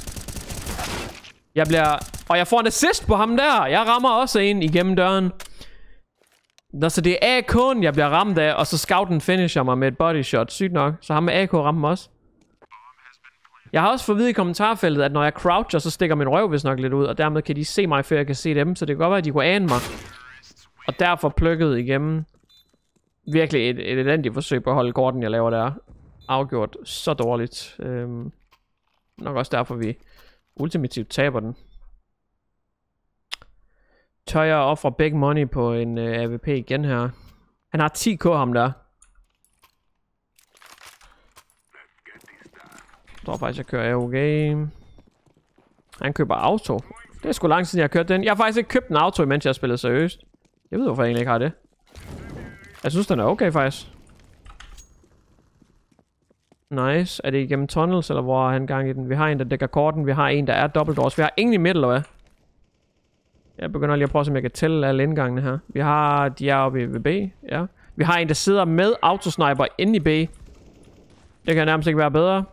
S1: Og jeg får en assist på ham der. Jeg rammer også en igennem døren. Så det er AK'en, jeg bliver ramt af, og så scouten finisher mig med et body shot. Sygt nok. Så ham med AK rammer mig også. Jeg har også fået at vide i kommentarfeltet, at når jeg croucher, så stikker min røv vist nok lidt ud, og dermed kan de se mig, før jeg kan se dem. Så det kan godt være, at de kunne ane mig. Og derfor plukket igennem. Virkelig et elendigt forsøg på at holde korten, jeg laver der. Afgjort så dårligt. Nok også derfor, vi ultimativt taber den. Tør jeg ofre big money på en AWP igen her? Han har 10k ham der. Jeg tror faktisk, jeg kører AOG. Han køber auto. Det er sgu lang siden, jeg har kørt den. Jeg har faktisk ikke købt en auto, imens jeg har spillet seriøst. Jeg ved, hvorfor jeg egentlig ikke har det. Jeg synes, den er okay, faktisk. Nice. Er det igennem tunnels, eller hvor er han gang i den? Vi har en, der dækker korten. Vi har en, der er dobbeltdoors. Vi har ingen i midt, eller hvad? Jeg begynder lige at prøve, om jeg kan tælle alle indgangene her. Vi har... De er oppe ved B. Ja. Vi har en, der sidder med autosniper inde i B. Det kan nærmest ikke være bedre.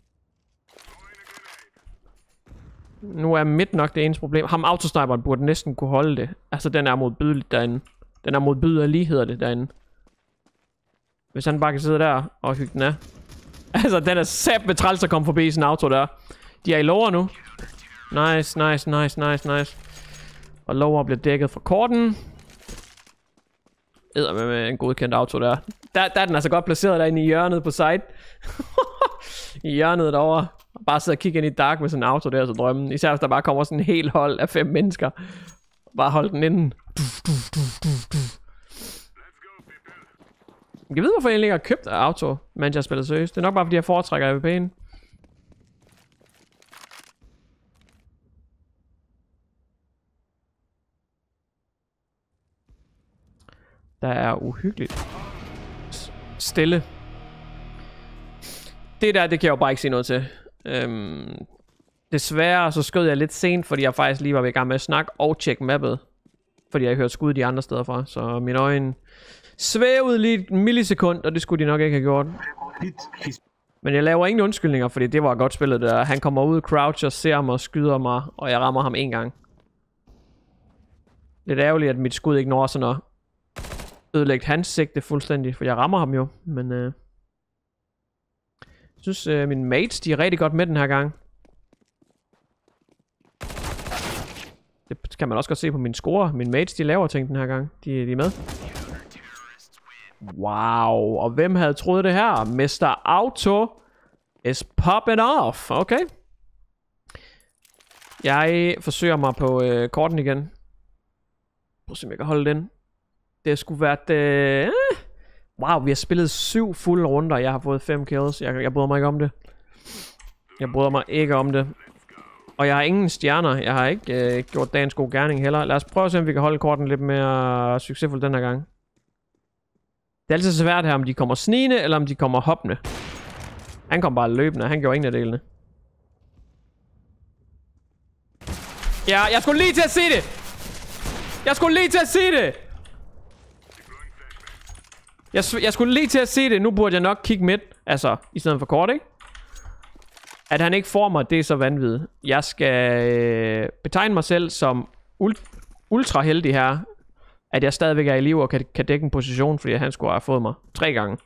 S1: Nu er midt nok det eneste problem. Ham autosniperen burde næsten kunne holde det. Altså, den er modbydeligt derinde. Den er modbydelig, hedder det derinde. Hvis han bare kan sidde der og hygge den af. Altså, den er sæt med træls at komme forbi sådan en auto der. De er i lower nu. Nice. Og lower bliver dækket fra korten. Med en godkendt auto der. Der er den altså godt placeret derinde i hjørnet på site. I hjørnet derovre. Bare sidde og kigge ind i dark med sådan en auto der, så drømmen. Især hvis der bare kommer sådan en hel hold af 5 mennesker. Bare hold den inden. Jeg ved, hvorfor jeg egentlig ikke har købt auto, mens jeg spiller seriøst. Det er nok bare, fordi jeg foretrækker AWP'en. Der er uhyggeligt stille. Det der, det kan jeg jo bare ikke sige noget til. Desværre så skød jeg lidt sent, fordi jeg faktisk lige var ved i gang med at snakke og tjekke mappet. Fordi jeg hørte skud de andre steder fra. Så mine øjne svævede lige et millisekund, og det skulle de nok ikke have gjort. Men jeg laver ingen undskyldninger, fordi det var godt spillet der. Han kommer ud, croucher, ser mig, skyder mig, og jeg rammer ham en gang. Lidt ærgerligt, at mit skud ikke når sådan at ødelægge hans sigte fuldstændig, for jeg rammer ham jo. Men jeg synes, mine mates, de er rigtig godt med den her gang. Det kan man også godt se på mine score. Mine mates, de laver ting den her gang. De er med. Wow. Og hvem havde troet det her? Mr. Auto is popping off. Okay. Jeg forsøger mig på korten igen. Prøv at se, om jeg kan holde den. Det skulle være... Wow, vi har spillet 7 fulde runder. Jeg har fået 5 kills. Jeg bryder mig ikke om det. Jeg bryder mig ikke om det. Og jeg har ingen stjerner. Jeg har ikke gjort dagens god gerning heller. Lad os prøve at se, om vi kan holde korten lidt mere succesfuldt den her gang. Det er altid svært her, om de kommer snigende, eller om de kommer hoppende. Han kom bare løbende. Han gjorde ingen af delene. Ja, jeg skulle lige til at se det! Jeg skulle lige til at se det! Jeg skulle lige til at se det. Nu burde jeg nok kigge midt. Altså, i stedet for kort, ikke? At han ikke får mig, det er så vanvittigt. Jeg skal betegne mig selv som ultra heldig her. At jeg stadigvæk er i live og kan dække en position, fordi han skulle have fået mig 3 gange.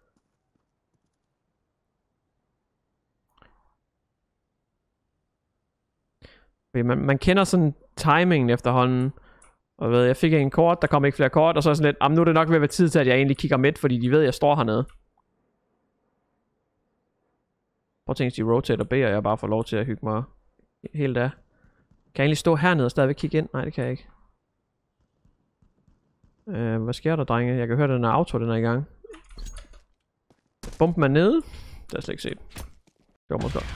S1: Man kender sådan timingen efterhånden. Og ved, jeg fik en kort, der kom ikke flere kort, og så er sådan lidt, nu er det nok ved at være tid til, at jeg egentlig kigger midt, fordi de ved, at jeg står hernede. Prøv at tænke, at de rotater B, og jeg bare får lov til at hygge mig helt af. Kan jeg egentlig stå hernede og stadigvæk kigge ind? Nej, det kan jeg ikke. Hvad sker der, drenge? Jeg kan høre, at den er auto, den er i gang. Bumpen er nede. Det har jeg slet ikke set. Det var måske.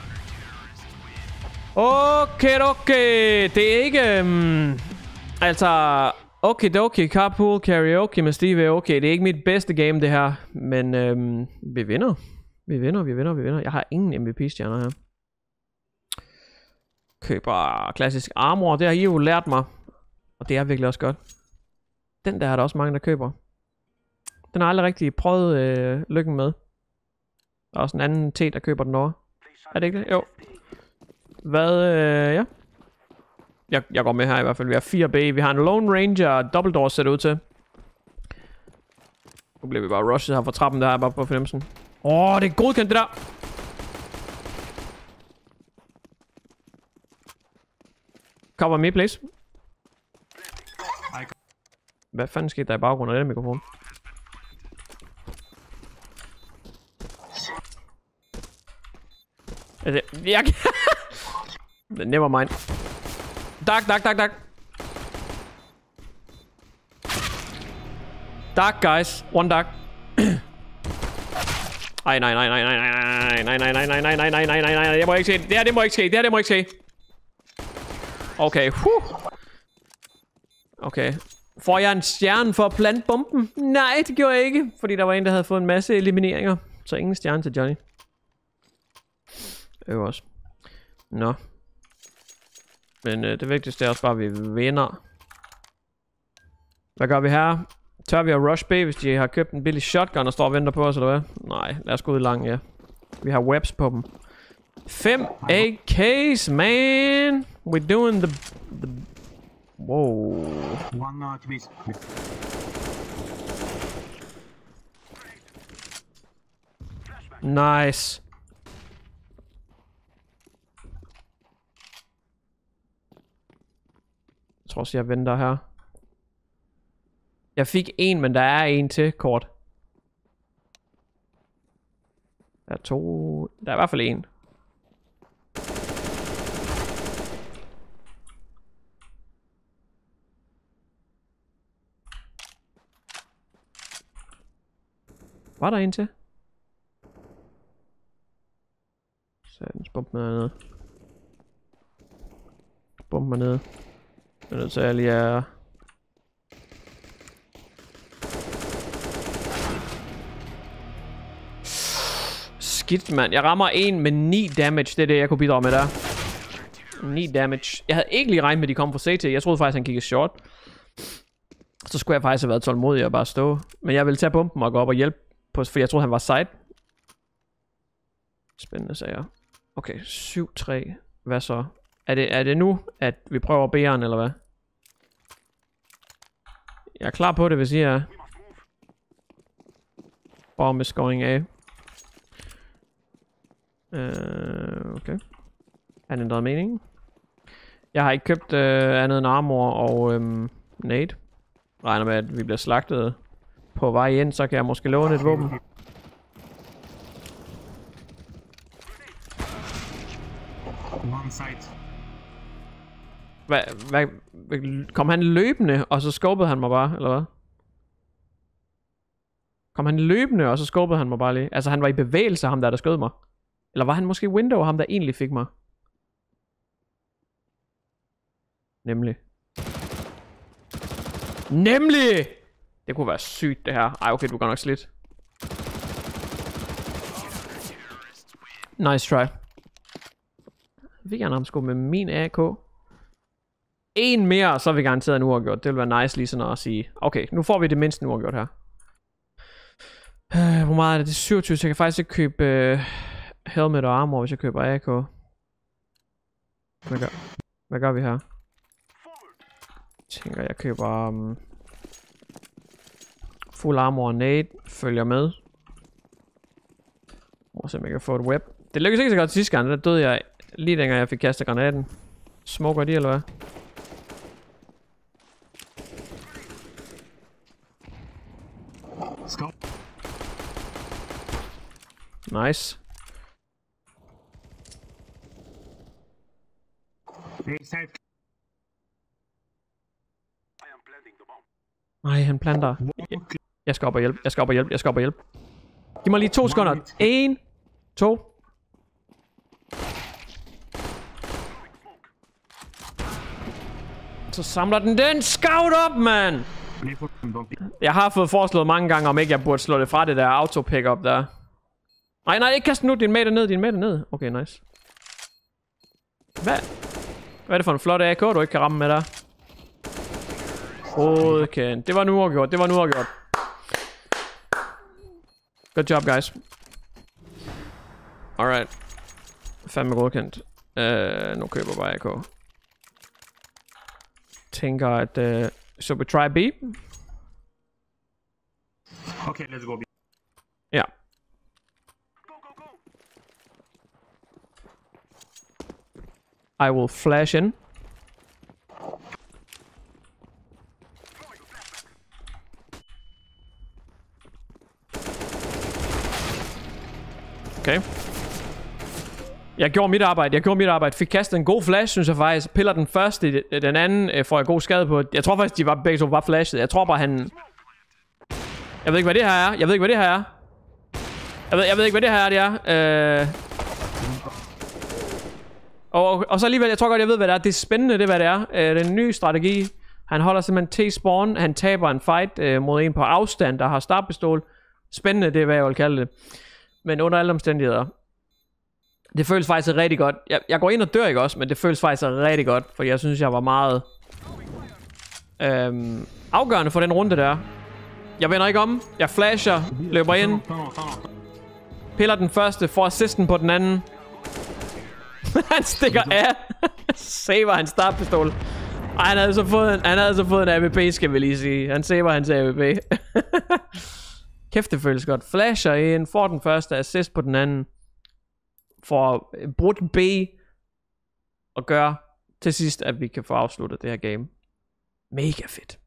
S1: Okay. Det er ikke... altså... Okay, carpool, karaoke med Steve er okay. Det er ikke mit bedste game, det her. Men vi vinder. Vi vinder. Jeg har ingen MVP-stjerner her. Køber klassisk armor. Det har I jo lært mig. Og det er virkelig også godt. Den der er der også mange, der køber. Den har aldrig rigtig prøvet lykken med. Der er også en anden T, der køber den over. Er det ikke det? Jo. Hvad? Ja. Jeg går med her i hvert fald. Vi har 4B. Vi har en Lone Ranger Double Door ser det ud til. Nu bliver vi bare rushet her fra trappen der bare på fornemmelsen. Det er godkendt det der. Cover me, please. Hvad fanden skete der i baggrunden af den mikrofon? Jeg... Never mind. Dark. Dark, guys. One dark. Ej, nej. Det må ikke ske. Det her må ikke ske. Okay, Okay. Får jeg en stjerne for at plante bomben? Nej, det gjorde jeg ikke. Fordi der var en, der havde fået en masse elimineringer. Så ingen stjerne til Johnny. Det var også. Nå. Men det vigtigste er også bare, at vi vinder. Hvad gør vi her? Tør vi at rush B, hvis de har købt en billig shotgun og står og venter på os, eller hvad? Nej, lad os gå ud langt, ja. Vi har webs på dem. 5 AK's, man! We're doing the... Wow. Nice. Jeg tror også, jeg venter her. Jeg fik en, men der er en til kort. Der er 2... Der er i hvert fald en. Var der en til? Satans, bump mig ned. Bump mig ned. Jeg er nødt til at lige er... Skidt, mand. Jeg rammer en med 9 damage. Det er det, jeg kunne bidrage med der. 9 damage. Jeg havde ikke lige regnet med, at de kom fra CT. Jeg troede faktisk, han kiggede short. Så skulle jeg faktisk have været tålmodig og bare stå. Men jeg ville tage bomben og gå op og hjælpe på, for jeg troede, han var side. Spændende sager. Okay, 7-3. Hvad så? Er det nu, at vi prøver B'eren, eller hvad? Jeg er klar på det, hvis I er. Bomb is going A. Okay. Han ændrede meningen. Jeg har ikke købt andet end armor og nade. Regner med, at vi bliver slagtet på vej ind, så kan jeg måske låne et våben. Kom han løbende, og så skubbede han mig bare, eller hvad? Kom han løbende, og så skubbede han mig bare lige? Altså, han var i bevægelse, ham der skød mig. Eller var han måske window, ham der egentlig fik mig? Nemlig. Det kunne være sygt, det her. Ej, okay, du går nok slidt. Nice try. Jeg vil gerne ham sgu med min AK. En mere, så er vi garanteret en uafgjort. Det vil være nice lige sådan at sige. Okay, nu får vi det mindste uafgjort her. Hvor meget er det? Det er 27, så jeg kan faktisk ikke købe helmet og armor, hvis jeg køber AK. Hvad gør vi her? Jeg tænker, jeg køber full armor og nade. Følger med. Må se, om jeg kan få et web. Det lykkedes ikke så godt sidste gang. Der døde jeg lige dengang jeg fik kastet granaten. Smoker de, eller hvad?
S8: Skål.
S1: Nice. Nej, han planter. Jeg skal op og hjælpe. Giv mig lige 2 sekunder. 1, 2. Så samler den scout op, mand! Jeg har fået foreslået mange gange, om ikke jeg burde slå det fra det der auto-pickup der. Nej, ikke kast nu. Din mate ned. Okay, nice. Hvad er det for en flot AK, du ikke kan ramme med der? Okay, det var nu uafgjort. Good job, guys. Alright. Fandme godkendt. Nu køber bare AK. Tænker, at så vi try B.
S8: Okay, let's go B.
S1: Ja. I will flash in. Okay. Jeg gjorde mit arbejde. Fik kastet en god flash, synes jeg faktisk. Piller den første, den anden får jeg god skade på. Jeg tror faktisk, de var begge to var flashet. Jeg tror bare, han... Jeg ved ikke, hvad det her er. Jeg ved ikke, hvad det her er. Og så alligevel, jeg tror godt, jeg ved, hvad det er. Det er spændende, det hvad det er. Det er en ny strategi. Han holder simpelthen T-spawn. Han taber en fight mod en på afstand, der har startpistol. Spændende, det er, hvad jeg vil kalde det. Men under alle omstændigheder. Det føles faktisk rigtig godt. Jeg går ind og dør, ikke også? Men det føles faktisk rigtig godt. For jeg synes, jeg var meget afgørende for den runde der. Jeg vender ikke om. Jeg flasher. Løber ind. Piller den første. Får assisten på den anden. Han stikker af. Saver hans startpistol. Ej, han havde så fået en AWP, skal vi lige sige. Han saver hans AWP. Kæft, det føles godt. Flasher ind. Får den første. Assist på den anden. Får brudt B. Og gør til sidst, at vi kan få afsluttet det her game. Mega fedt.